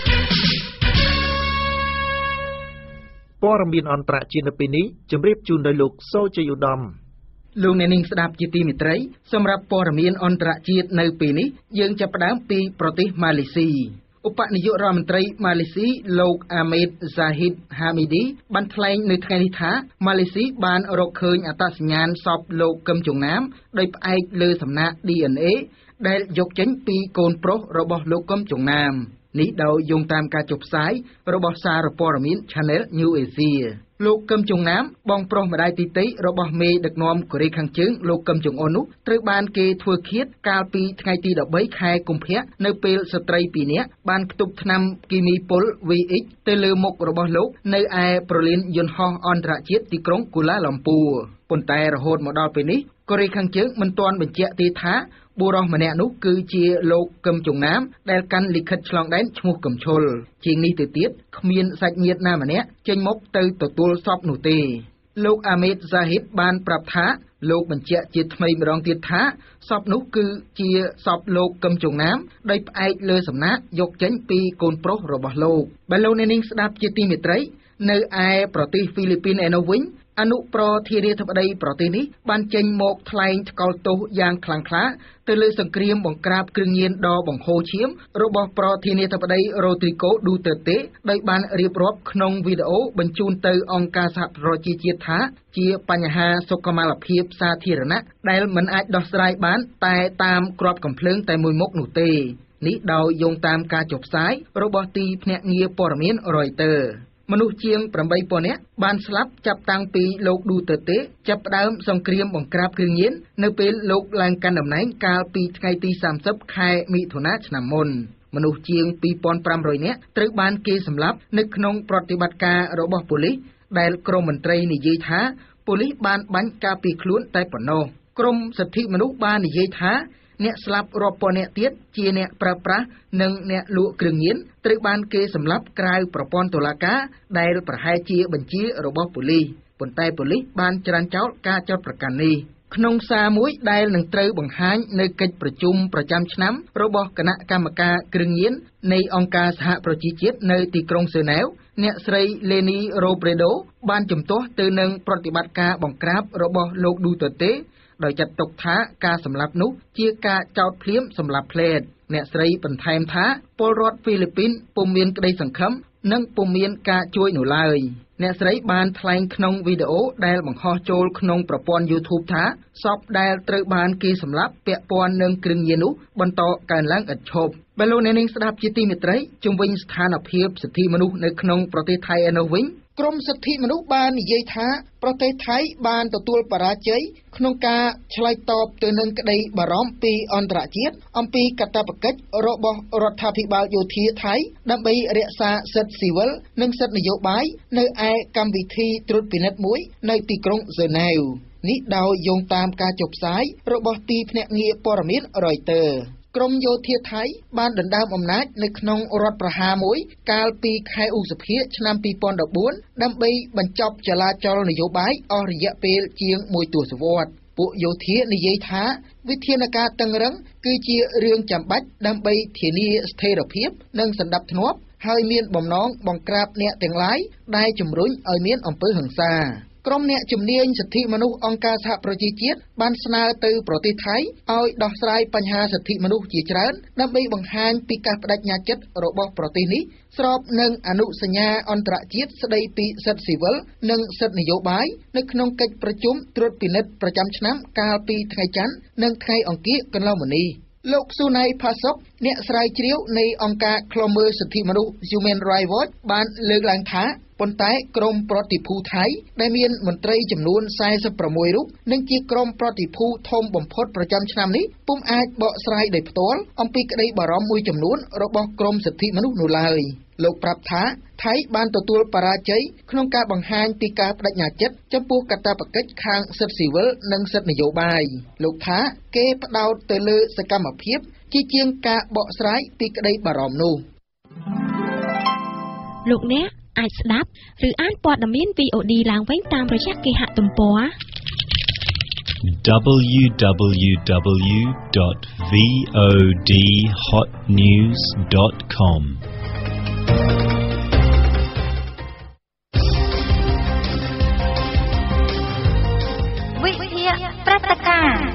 ព័ត៌មានអន្តរជាតិនៅពេលនេះជម្រាបជូនដោយលោកសូជ័យឧត្តមលោកអ្នកនាងស្ដាប់ជាទីមេត្រីសម្រាប់ព័ត៌មានអន្តរជាតិនៅពេលនេះយើងចាប់ផ្ដើមពីប្រទេសម៉ាឡេស៊ីឧបនាយករដ្ឋមន្ត្រីម៉ាឡេស៊ីលោកអាមេតហ្សាហ៊ីតហាមីឌីបានថ្លែងនៅថ្ងៃនេះថាម៉ាឡេស៊ីបានរកឃើញអត្តសញ្ញាណសពលោកកឹមចុងណាមដោយផ្អែកលើសំណាក់ DNA ដែលយកចេញពីកូនប្រុសរបស់លោកកឹមចុងណាមនេះដោយយោងតាមការចុះផ្សាយរបស់សារព័ត៌មាន Channel New Asia លោកកឹមចុងណាមបងប្រុសម្ដាយទីតីរបស់មេដឹកនាំកូរ៉េខាងជើងលោកកឹមចុងអ៊ុននោះត្រូវបានគេធ្វើឃាតកាលពីថ្ងៃទី13ខែកុម្ភៈនៅពេលស្ត្រី2នាក់បានផ្ទុកថ្នាំគីមីពុល VX ទៅលើមុខរបស់លោកនៅឯប្រលានយន្តហោះអន្តរជាតិទីក្រុងកូឡាឡំពួរប៉ុន្តែរហូតមកដល់ពេលនេះកូរ៉េខាងជើងមិនទាន់បញ្ជាក់ទេថាបុរសម្នាក់នោះគឺជាលោកកឹមចុងណាមដែលកាន់លិខិតឆ្លងដែនឈ្មោះកឹមឈុលជាងនេះទៅទៀតគ្មានសាច់ញាតិណាម្នាក់ចេញមកទៅទទួលសពនោះទេលោកអាមេតហ្សាហ៊ីតបានប្រាប់ថាលោកបញ្ជាក់ជាថ្មីម្ដងទៀតថាសពនោះគឺជាសពលោកកឹមចុងណាមដោយផ្អែកលើសំណាក់យកចេញពីកូនប្រុសរបស់លោកបើលោកអ្នកនាងស្ដាប់ជាទីមេត្រីនៅឯប្រទេសហ្វីលីពីនឯនោះវិញអនុប្រធានាធិបតីប្រទេសនេះបានចេញមកថ្លែងថ្កោលទោសយ៉ាងខ្លាំងក្លាទៅលើសង្គ្រាមបង្ក្រាបគ្រឿងញៀនដ៏បង្ហូរឈាមរបស់ប្រធានាធិបតីរ៉ូទ្រីហ្គោឌូតឺតេដោយបានរៀបរាប់ក្នុងវីដេអូបញ្ជូនទៅអង្គការសហប្រជាជាតិថាជាបញ្ហាសុខុមាលភាពសាធារណៈដែលមិនអាចដោះស្រាយបានតែតាមក្របកំភ្លើងតែមួយមុខនោះទេនេះដោយយោងតាមការចុះផ្សាយរបស់ទីភ្នាក់ងារព័ត៌មាន Reuters មនុស្សជាង 8,000 នាក់បានស្លាប់ចាប់តាំងពីលោកឌូតឺតេចាប់ផ្ដើមសង្គ្រាមបង្ក្រាបគ្រឿងញៀននៅពេលលោកឡើងកាន់តំណែងកាលពីថ្ងៃទី 30 ខែមិថុនាឆ្នាំមុនមនុស្សជាង 2,500 នាក់ត្រូវបានគេសម្លាប់នៅក្នុងប្រតិបត្តិការរបស់ប៉ូលីសដែលក្រមមន្ត្រីនិយាយថាប៉ូលីសបានបាញ់ការពារខ្លួនតែប៉ុណ្ណោះក្រមសិទ្ធិមនុស្សបាននិយាយថាអ្នកស្លាប់រាប់ពាន់នាក់ទៀតជាអ្នកប្រើប្រាស់និងអ្នកលក់គ្រឿងញៀនត្រូវបានគេសម្លាប់ក្រៅប្រព័ន្ធតុលាការដែលប្រហែលជាបញ្ជារបស់ប៉ូលីសប៉ុន្តែប៉ូលីសបានច្រានចោលការចោទប្រកាន់នេះក្នុងសារមួយដែលនឹងត្រូវបង្ហាញនៅកិច្ចប្រជុំប្រចាំឆ្នាំរបស់គណៈកម្មការគ្រឿងញៀននៃអង្គការសហប្រជាជាតិនៅទីក្រុងស៊ើណែវអ្នកស្រី Leni Robredo បានជំទាស់ទៅនឹងប្រតិបត្តិការបង្ក្រាបរបស់លោកឌូតឺតេដោយចាត់ទុកថាការសម្លាប់នោះជាការចោទភ្លាមសម្លាប់ភ្លែតអ្នកស្រីបន្ថែមថាពលរដ្ឋហ្វីលីពីនពុំមានក្តីសង្ឃឹមនិងពុំមានការជួយនោះឡើយអ្នកស្រីបានថ្លែងក្នុងវីដេអូដែលបង្ហោះចូលក្នុងប្រព័ន្ធ YouTube ថាសពដែលត្រូវបានគេសម្លាប់ពាក់ព័ន្ធនឹងគ្រឿងញៀននោះបន្តកើនឡើងឥតឈប់បើលោកអ្នកនាងស្ដាប់ជាទីមេត្រីជុំវិញស្ថានភាពសិទ្ធិមនុស្សនៅក្នុងប្រទេសថៃឯនោះវិញក្រមសិទ្ធិមនុស្សបាននិយាយថាប្រទេសថៃបានទទួលបរាជ័យក្នុងការឆ្លើយតបទៅនឹងក្តីបារម្ភពីអន្តរជាតិអំពីកាតព្វកិច្ចរបស់រដ្ឋាភិបាលយោធាថៃដើម្បីរក្សាសិទ្ធិស៊ីវិលនិងសិទ្ធិនយោបាយនៅឯកម្មវិធីត្រួតពិនិត្យមួយនៅទីក្រុងហ្សឺណែវនេះដោយយោងតាមការចុះផ្សាយរបស់ទីភ្នាក់ងារព័ត៌មាន Reutersក្រមយោធាថៃបានដណ្ដើមអំណាចនៅក្នុងរដ្ឋប្រហារមួយកាលពីខែឧសភាឆ្នាំ2014ដើម្បីបញ្ចប់ចលាចលនយោបាយអស់រយៈពេលជាង1ទសវត្សរ៍ពួកយោធានិយាយថាវិធានការតឹងរ៉ឹងគឺជារឿងចាំបាច់ដើម្បីធានាស្ថិរភាពនិងសណ្ដាប់ធ្នាប់ហើយមានបំណងបង្ក្រាបអ្នកទាំងឡាយដែលជំរុញឲ្យមានអំពើហិង្សាក្រុមអ្នកជំនាញសិទ្ធិមនុស្សអង្គការសហប្រជាជាតិបានស្នើទៅប្រទេសថៃឲ្យដោះស្រាយបញ្ហាសិទ្ធិមនុស្សជាច្រើនដើម្បីបង្ហាញពីការបដិញ្ញាចិត្តរបស់ប្រទេសនេះស្របនឹងអនុសញ្ញាអន្តរជាតិស្តីពីសិទ្ធិស៊ីវិលនិងសិទ្ធិនយោបាយនៅក្នុងកិច្ចប្រជុំត្រួតពិនិត្យប្រចាំឆ្នាំកាលពីថ្ងៃច័ន្ទនិងថ្ងៃអង្គារកន្លងមកនេះលោកស៊ូណៃផាសុកអ្នកស្រាវជ្រាវនៃអង្គការឃ្លាំមើលសិទ្ធិមនុស្ស Human Rights Watch បានលើកឡើងថាប៉ុន្តែក្រមប្រតិភូថៃដែលមានមន្ត្រីចំនួន46រូបនិងជាក្រមប្រតិភូធំបំផុតប្រចាំឆ្នាំនេះពុំអាចបកស្រាយដោយផ្ទាល់អំពីក្តីបារម្ភមួយចំនួនរបស់ក្រមសិទ្ធិមនុស្សនោះឡើយលោកប្រាប់ថាថៃបានទទួលបរាជ័យក្នុងការបង្ហាញពីការបដិញ្ញាចិត្តចំពោះកាតព្វកិច្ចខាងសិទ្ធិស៊ីវិលនិងសិទ្ធិនយោបាយលោកថាគេផ្ដោតទៅលើសកម្មភាពជាជាងការបកស្រាយពីក្តីបារម្ភនោះលោកអ្នកអាចស្ដាប់ឬអានព័ត៌មាន VOD ឡើងវិញតាមរយៈគេហទំព័រ www.vodhotnews.com វិទ្យាព្រឹត្តិការណ៍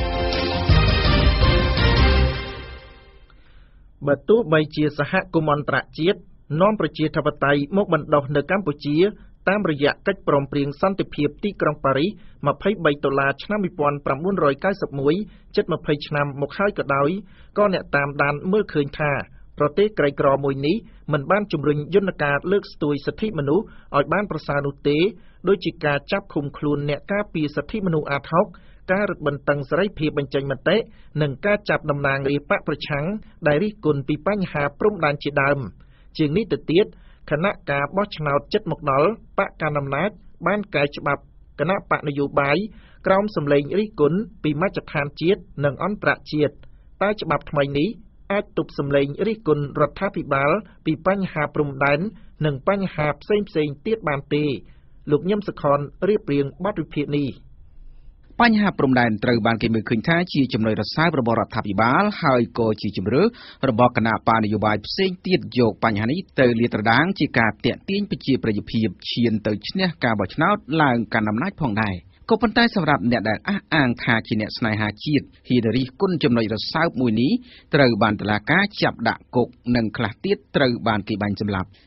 បើទោះបីជាសហគមន៍អន្តរជាតិនាំប្រជាធិបតេយ្យមកបណ្ដុះនៅកម្ពុជាតាមរយៈកិច្ចព្រមព្រៀងសន្តិភាពទីក្រុងប៉ារីស$23ឆ្នាំ1991ជិត20ឆ្នាំមកហើយក៏ដោយក៏អ្នកតាមដានមើលឃើញថាប្រទេសក្រីក្រមួយនេះមិនបានជំរុញយន្តការលើកស្ទួយសិទ្ធិមនុស្សឲ្យបានប្រសើរនោះទេដូចជាការចាប់ឃុំខ្លួនអ្នកការពារសិទ្ធិមនុស្សអាតហុកការរឹតបន្តឹងសេរីភាពបញ្ចេញមតិនិងការចាប់តំណាងរាស្ត្របកប្រឆាំងដែលរិះគន់ពីបញ្ហាព្រំដែនជាដើមជាងនេះទៅទៀតគណៈការបោះឆ្នោតចិត្តមកដល់បកកណ្ដាលអំណាចបានកែច្បាប់គណៈបកនយោបាយក្រោមសម្លេងរិះគន់ពីមជ្ឈដ្ឋានជាតិនិងអន្តរជាតិតែច្បាប់ថ្មីនេះអាចទប់សម្លេងរិះគន់រដ្ឋាភិបាលពីបញ្ហាព្រំដែននិងបញ្ហាផ្សេងៗទៀតបានទេលោកញឹមសុខនរៀបរៀងបទវិភាគនេះបញ្ហាព្រំដែនត្រូវបានគេមើលឃើញថាជាចំណុចរសើបរបស់រដ្ឋាភិបាលហើយក៏ជាជំរឿរបស់គណៈបកនយោបាយផ្សេងទៀតយកបញ្ហានេះទៅលាតត្រដាងជាការទាក់ទាញប្រជាប្រិយភាពឈានទៅឈ្នះការបោះឆ្នោតឡើងកាន់អំណាចផងដែរក៏ប៉ុន្តែសម្រាប់អ្នកដែលអះអាងថាជាអ្នកស្នេហាជាតិហ៊ីដរីគុណចំណុចរសើបមួយនេះត្រូវបានតុលាការចាប់ដាក់គុកនិងខ្លះទៀតត្រូវបានគេបាញ់សម្លាប់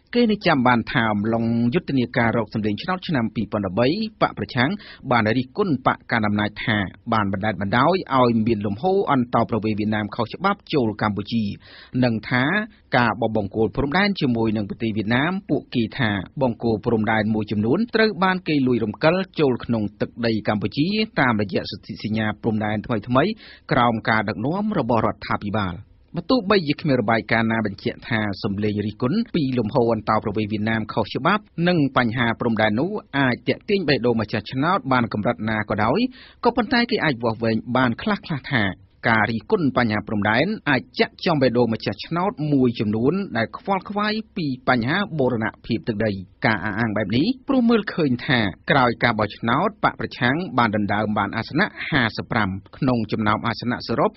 គេនឹងចាំបានថាអំឡុងយុទ្ធនាការរកសម្លេងឆ្នោតឆ្នាំ2013បកប្រឆាំងបានរិះគន់បកកណ្ដាលអំណាចថាបានបណ្តែតបណ្តោយឲ្យមានលំហូរអន្តោប្រវេសន៍វៀតណាមខុសច្បាប់ចូលកម្ពុជានិងថាការបបង្គោលព្រំដែនជាមួយនឹងប្រទេសវៀតណាមពួកគេថាបង្គោលព្រំដែនមួយចំនួនត្រូវបានគេលួចរំកិលចូលក្នុងទឹកដីកម្ពុជាតាមរយៈសន្ធិសញ្ញាព្រំដែនថ្មីៗក្រោមការដឹកនាំរបស់រដ្ឋាភិបាលបើទោះបីជាគ្មានរបាយការណ៍ណាបញ្ជាក់ថាសម្លេងរិះគន់ពីលំហូរអន្តោប្រវេសន៍វៀតណាមខុសច្បាប់និងបញ្ហាព្រំដែននោះអាចទាក់ទាញបេះដូងម្ចាស់ឆ្នោតបានកម្រិតណាក៏ដោយក៏ប៉ុន្តែគេអាចវាស់វែងបានខ្លះៗថាការរិះគន់បញ្ហាព្រំដែនអាចចាក់ចំបេះដូងម្ចាស់ឆ្នោតមួយចំនួនដែលខ្វល់ខ្វាយពីបញ្ហាបូរណភាពទឹកដីការអះអាងបែបនេះព្រោះមើលឃើញថាក្រោយការបោះឆ្នោតបកប្រឆាំងបានដណ្ដើមបានអាសនៈ55ក្នុងចំណោមអាសនៈសរុប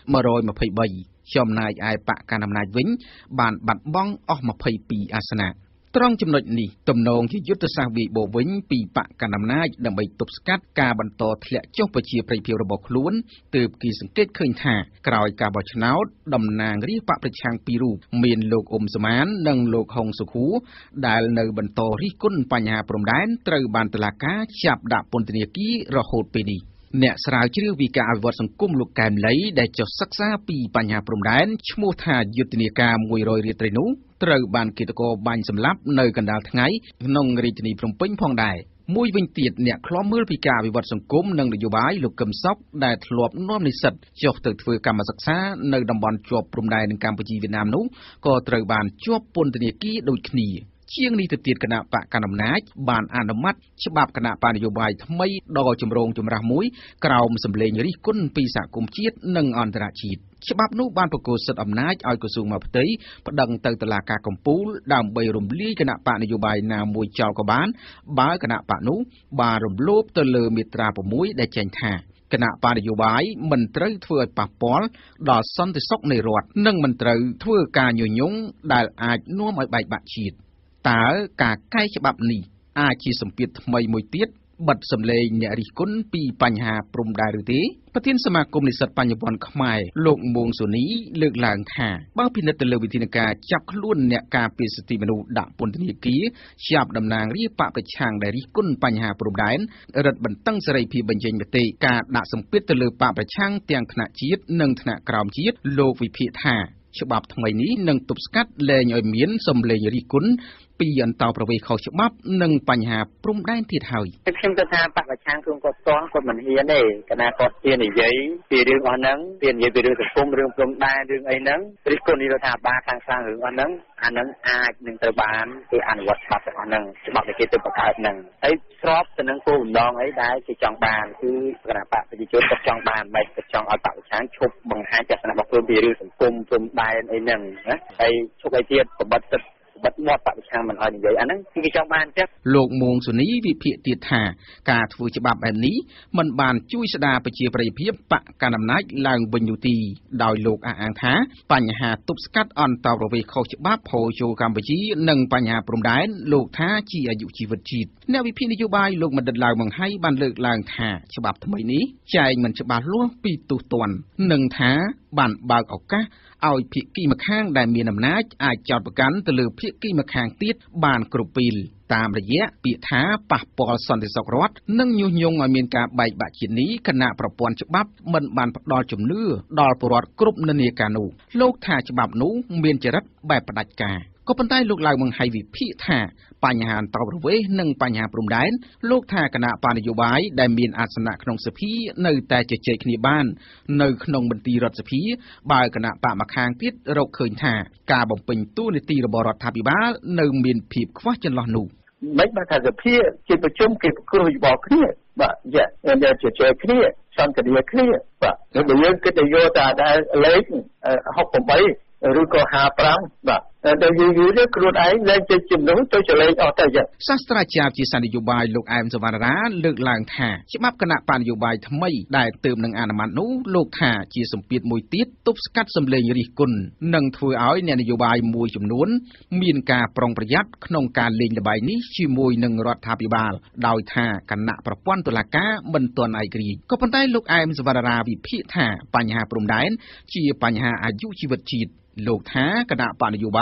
123ចំណែកឯបកកណ្ដាលអំណាចវិញបានបាត់បង់អស់22អាសនៈត្រង់ចំណុចនេះទំនងជាយុទ្ធសាស្ត្រវាយបោវិញពីបកកណ្ដាលអំណាចដើម្បីទប់ស្កាត់ការបន្តធ្លាក់ចុះប្រជាប្រិយភាពរបស់ខ្លួនទើបគេសង្កេតឃើញថាក្រោយការបោះឆ្នោតតំណាងរាស្ត្របកប្រឆាំងពីររូបមានលោកអ៊ុំសមាននិងលោកហុងសុខួរដែលនៅបន្តរិះគន់បញ្ហាព្រំដែនត្រូវបានតុលាការចាប់ដាក់ពន្ធនាគាររហូតពេលនេះអ្នកស្រាវជ្រាវវិការអភិវឌ្ឍសង្គមលោកកែមលីដែលចុះសិក្សាពីបញ្ហាព្រំដែនឈ្មោះថាយុទ្ធនាការ100រាត្រីនោះត្រូវបានគេតកបាញ់សម្លាប់នៅកណ្ដាលថ្ងៃក្នុងរាជធានីភ្នំពេញផងដែរមួយវិញទៀតអ្នកឃ្លាំមើលពីការអភិវឌ្ឍសង្គមនិងនយោបាយលោកកឹមសុខដែលធ្លាប់នាំនិស្សិតចុះទៅធ្វើកម្មសិក្សានៅតំបន់ជាប់ព្រំដែននឹងកម្ពុជាវៀតណាមនោះក៏ត្រូវបានជាប់ពន្ធនាគារដូចគ្នាជាងនេះទៅទៀតគណៈបកកណ្ដាលអំណាចបានអនុម័តច្បាប់គណៈបកនយោបាយថ្មីដ៏ចម្រូងចម្រាសមួយក្រោមសម្លេងរិះគន់ពីសហគមន៍ជាតិនិងអន្តរជាតិច្បាប់នោះបានប្រកល់សិទ្ធិអំណាចឲ្យក្រសួងមហាផ្ទៃប្តឹងទៅតុលាការកំពូលដើម្បីរំលាយគណៈបកនយោបាយណាមួយចោលក៏បានបើគណៈបកនោះបានរំលោភទៅលើមាត្រា6ដែលចែងថាគណៈបកនយោបាយមិនត្រូវធ្វើឲ្យប៉ះពាល់ដល់សន្តិសុខនៃរដ្ឋនិងមិនត្រូវធ្វើការញុះញង់ដែលអាចនាំឲ្យបែកបាក់ជាតិតើការកែច្បាប់នេះអាចជាសម្ពាធថ្មីមួយទៀតបិទសម្លេងអ្នករិះគន់ពីបញ្ហាព្រំដែនឬទេប្រធានសមាគមនិស្សិតបញ្ញវន្តខ្មែរលោកមួងសូនីលើកឡើងថាបើពិនិត្យទៅលើវិធានការចាប់ខ្លួនអ្នកការពារសិទ្ធិមនុស្សដាក់ពន្ធនាគារចាប់តំណាងរាស្ត្របកប្រឆាំងដែលរិះគន់បញ្ហាព្រំដែនរឹតបន្តឹងសេរីភាពបញ្ចេញមតិការដាក់សម្ពាធទៅលើបកប្រឆាំងទាំងថ្នាក់ជាតិនិងថ្នាក់ក្រោមជាតិលោកវិភាគថាច្បាប់ថ្មីនេះនឹងទប់ស្កាត់លែងឲ្យមានសម្លេងរិះគន់ពីអន្តោប្រវេសន៍ខុសច្បាប់និងបញ្ហាព្រំដែនទៀតហើយខ្ញុំគិតថាបកប្រឆាំងខ្លួនគាត់ផ្ទាល់គាត់មិនហ៊ានទេគណៈគាត់ហ៊ាននិយាយពីរឿងអស់ហ្នឹងហ៊ាននិយាយពីរឿងសង្គមរឿងព្រំដែនរឿងអីហ្នឹងរិះគន់នេះរដ្ឋាភិបាលខាងខាងរឿងអស់ហ្នឹងអាហ្នឹងអាចនឹងត្រូវបានគេអនុវត្តច្បាប់ទាំងអស់ហ្នឹងច្បាប់ដែលគេទៅបង្កើតហ្នឹងហើយស្របទៅនឹងគោលបំណងអីដែលគេចង់បានគឺគណៈបកប្រជាជនគាត់ចង់បានមិនគាត់ចង់ឲ្យបកប្រឆាំងឈប់បង្ហាញទស្សនៈរបស់ខ្លួនពីរឿងសង្គមព្រំដែនអីហ្នឹងណាហើយឈប់ឲ្យទៀតបបិទទឹកបាត់មាត់បកប្រឆាំងមិនឲ្យនិយាយអាហ្នឹងគឺគេចង់បានចឹងលោកមួងសូនីវិភាគទៀតថាការធ្វើច្បាប់បែបនេះមិនបានជួយស្ដារប្រជាប្រិយភាពបកកណ្ដាលអំណាចឡើងវិញនោះទេដោយលោកអះអាងថាបញ្ហាទប់ស្កាត់អន្តោប្រវេសន៍ខុសច្បាប់ហូរចូលកម្ពុជានិងបញ្ហាព្រំដែនលោកថាជាអាយុជីវិតជាតិអ្នកវិភាគនយោបាយលោកបណ្ឌិតឡាវម៉ុងហៃបានលើកឡើងថាច្បាប់ថ្មីនេះចែងមិនច្បាស់លាស់ពីទោសទណ្ឌនិងថាបានបើកឱកាសឲ្យភាគីម្ខាងដែលមានអំណាចអាចចោទប្រកាន់ទៅលើភាគីម្ខាងទៀតបានគ្រប់ពេលតាមរយៈពាក្យថាប៉ះពាល់សន្តិសុខរដ្ឋនិងញុះញង់ឲ្យមានការបែកបាក់ជាតិនេះគណៈប្រព័ន្ធច្បាប់មិនបានផ្ដល់ជំនឿដល់ប្រជាពលរដ្ឋគ្រប់និន្នាការនោះលោកថាច្បាប់នោះមានចរិតបែបផ្ដាច់ការក៏ប៉ុន្តែលោកឡាវម៉ុងហៃវិភាគថាបញ្ហាអន្តោប្រវេសន៍និងបញ្ហាព្រំដែនលោកថាគណៈបកនយោបាយដែលមានអាសនៈក្នុងសភានៅតែជជែកគ្នាបាននៅក្នុងមន្ទីររដ្ឋសភាបើគណៈបកម្ខាងទៀតរកឃើញថាការបំពេញតួនាទីរបស់រដ្ឋាភិបាលនៅមានភាពខ្វះចន្លោះនោះមិនបានថាសភាជាប្រជុំគេប្រគល់យោបល់គ្នាបាទយកជជែកគ្នាសន្ទនាគ្នាបាទnếuយើងគិតទៅយកតែដែលលេខ68ឬក៏55បាទតែយូរៗខ្លួនឯងលែងចេញជំនួសទៅចលេងអស់ទៅចឹងសាស្ត្រាចារ្យជាសន្តិនយោបាយលោកអែមសវណ្ណរាលើកឡើងថាច្បាប់គណៈបកនយោបាយថ្មីដែលទើបនឹងអនុម័តនោះលោកថាជាសម្ពាធមួយទៀតទប់ស្កាត់សម្លេងរិះគន់និងធ្វើឲ្យអ្នកនយោបាយមួយចំនួនមានការប្រុងប្រយ័ត្នក្នុងការលេងល្បែងនេះជាមួយនឹងរដ្ឋាភិបាលដោយថាគណៈប្រព័ន្ធតុលាការមិនទាន់ឯករាជ្យក៏ប៉ុន្តែលោកអែមសវណ្ណរាវិភាគថាបញ្ហាព្រំដែនជាបញ្ហាអាយុជីវិតជាតិលោកថាគណៈបកនយោបាយ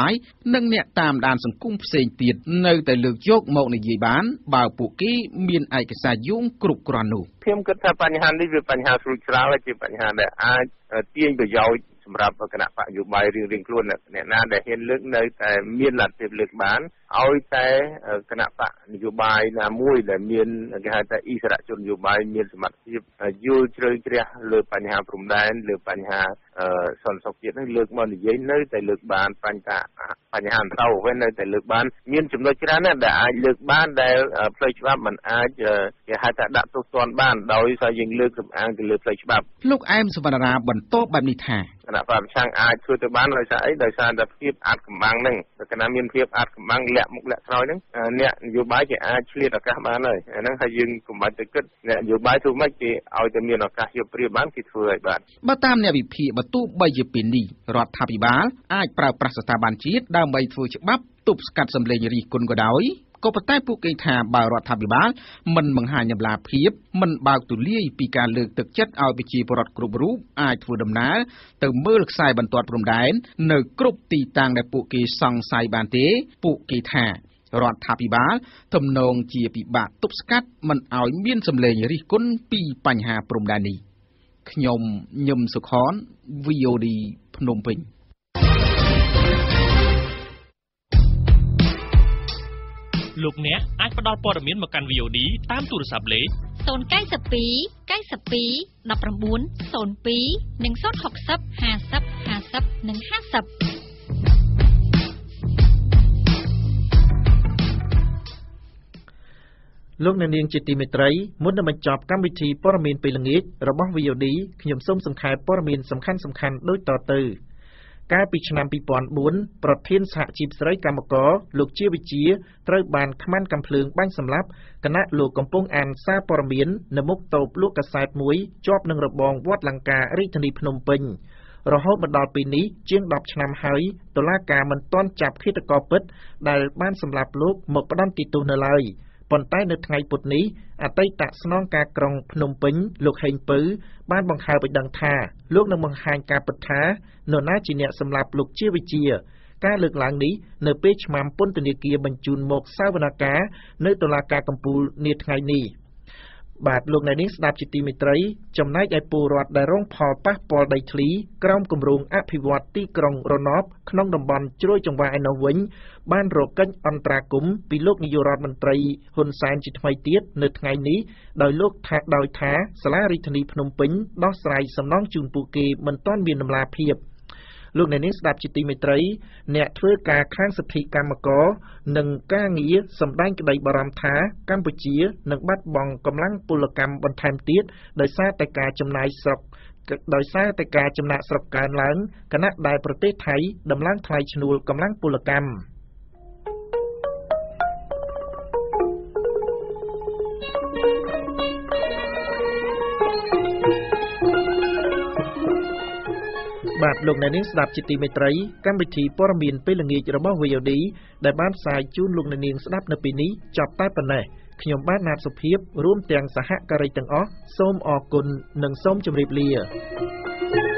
យនិងអ្នកតាមដានសង្គមផ្សេងទៀតនៅតែលើកយកមកនិយាយបានបើពួកគេមានឯកសារយោងគ្រប់គ្រាន់នោះខ្ញុំគិតថាបញ្ហានេះវាបញ្ហាស្រួចស្រាលហើយជាបញ្ហាដែលអាចទាញប្រយោជន៍សម្រាប់គណៈបកនយោបាយរៀងៗខ្លួនអ្នកណាដែលហ៊ានលើកនៅតែមានលទ្ធភាពលើកបានឲ្យតែគណៈបកនយោបាយណាមួយដែលមានគេហៅថាអិសរាជជននយោបាយមានសមត្ថភាពយល់ជ្រៅជ្រះលើបញ្ហាព្រំដែនលើបញ្ហាសន្តិសុខជាតិនេះលើកមកនិយាយនៅតែលើកបានបញ្ហាអន្តរវិញនៅតែលើកបានមានចំណុចច្រើនណាស់ដែលអាចលើកបានដែលផ្លូវច្បាប់មិនអាចគេហៅថាដាក់ទោសទណ្ឌបានដោយសារយើងលើកសំអាងទៅលើផ្លូវច្បាប់លោកអែមសវណ្ណរាបន្តបែបនេះថាគណៈបព្វឆាំងអាចធ្វើទៅបានដោយសារអីដោយសារតែភាពអាត់កំបាំងហ្នឹងតែគណៈមានភាពអាត់កំបាំងលាក់មុខលាក់ក្រោយហ្នឹងអ្នកនយោបាយគេអាចឆ្លៀតឱកាសបានហើយអាហ្នឹងហើយយើងកុំបាច់ទៅគិតអ្នកនយោបាយធ្វើម៉េចគេឲ្យតែមានឱកាសយកព្រៀបបានគេធ្វើឲ្យបានបើតាមអ្នកវិភាគបើទោះបីជាពេលនេះរដ្ឋាភិបាលអាចប្រើប្រាស់ស្ថាប័នជាតិដើម្បីធ្វើច្បាប់ទប់ស្កាត់សម្លេងរិះគន់ក៏ដោយក៏ប៉ុន្តែពួកគេថាបើរដ្ឋាភិបាលមិនបង្ហាញតម្លាភាពមិនបើកទូលាយពីការលើកទឹកចិត្តឲ្យប្រជាពលរដ្ឋគ្រប់រូបអាចធ្វើដំណើរទៅមើលខ្សែបន្ទាត់ព្រំដែននៅគ្រប់ទីតាំងដែលពួកគេសង្ស័យបានទេពួកគេថារដ្ឋាភិបាលទំនងជាពិបាកទប់ស្កាត់មិនឲ្យមានសម្លេងរិះគន់ពីបញ្ហាព្រំដែននេះខ្ញុំញឹមសុខន VOD ភ្នំពេញលោកអ្នកអាចផ្ដល់ព័ត៌មានមកកាន់ VOD តាមទូរស័ព្ទលេខ 092 92 19 02និង060 50 50និង50 លោកអ្នកនាងជាទីមេត្រីមុននឹងបញ្ចប់កម្មវិធីព័ត៌មានពេលល្ងាចរបស់ VOD ខ្ញុំសូមសង្ខេបព័ត៌មានសំខាន់ៗដូចតទៅកាលពីឆ្នាំ2004ប្រធានសហជីពស្រីកម្មករលោកជាវិជាត្រូវបានខ្មាន់កាំភ្លើងបាញ់សម្លាប់គណៈលោកកំពុងអានសារព័ត៌មាននៅមុខតូបលក់កាសែតមួយជាប់នឹងរបងវត្តលង្ការាជធានីភ្នំពេញរហូតមកដល់ពេលនេះជាង10ឆ្នាំហើយតុលាការមិនទាន់ចាប់ឃាតករពិតដែលបានសម្លាប់លោកមកផ្ដន្ទាទោសនៅឡើយប៉ុន្តែនៅថ្ងៃពុធនេះអតីតស្នងការក្រុងភ្នំពេញលោកហេងពៅបានបង្ហើបឲ្យដឹងថាលោកនឹងបង្ហាញការពិតថានរណាជាអ្នកសម្លាប់លោកជាវិជាការលើកឡើងនេះនៅពេលឆ្មាំពន្ធនាគារបញ្ជូនមកសាវនកម្មនៅតុលាការកំពូលនាថ្ងៃនេះបាទលោកអ្នកនាងស្ដាប់ជាទីមេត្រីចំណែកឯពលរដ្ឋដែលរងផលប៉ះពាល់ដីធ្លីក្រោមគម្រោងអភិវឌ្ឍទីក្រុងរណបក្នុងតំបន់ជ្រោយចង្វារឯនោះវិញបានរកកិច្ចអន្តរាគមន៍ពីលោកនាយករដ្ឋមន្ត្រីហ៊ុនសែនជាថ្មីទៀតនៅថ្ងៃនេះដោយលោកថាសាលារាជធានីភ្នំពេញដោះស្រាយសំណងជូនពួកគេមិនទាន់មានដំណាភាពលោកអ្នកនាងស្ដាប់ជាទីមេត្រីអ្នកធ្វើការខាងសិទ្ធិកម្មករនិងការងារសម្ដែងក្តីបារម្ភថាកម្ពុជានឹងបាត់បង់កម្លាំងពលកម្មបន្ថែមទៀតដោយសារតែការចំណាកស្រុកកើនឡើងខណៈដែលប្រទេសថៃដំឡើងថ្លៃឈ្នួលកម្លាំងពលកម្មបាទលោកអ្នកនាងស្ដាប់ជាទីមេត្រីកម្មវិធីព័ត៌មានពេលល្ងាចរបស់ VOD ដែលបានផ្សាយជូនលោកអ្នកនាងស្ដាប់នៅពេលនេះចប់តែប៉ុណ្ណេះខ្ញុំបាទណាតសុភាពរួមទាំងសហការីទាំងអស់សូមអរគុណនិងសូមជម្រាបលា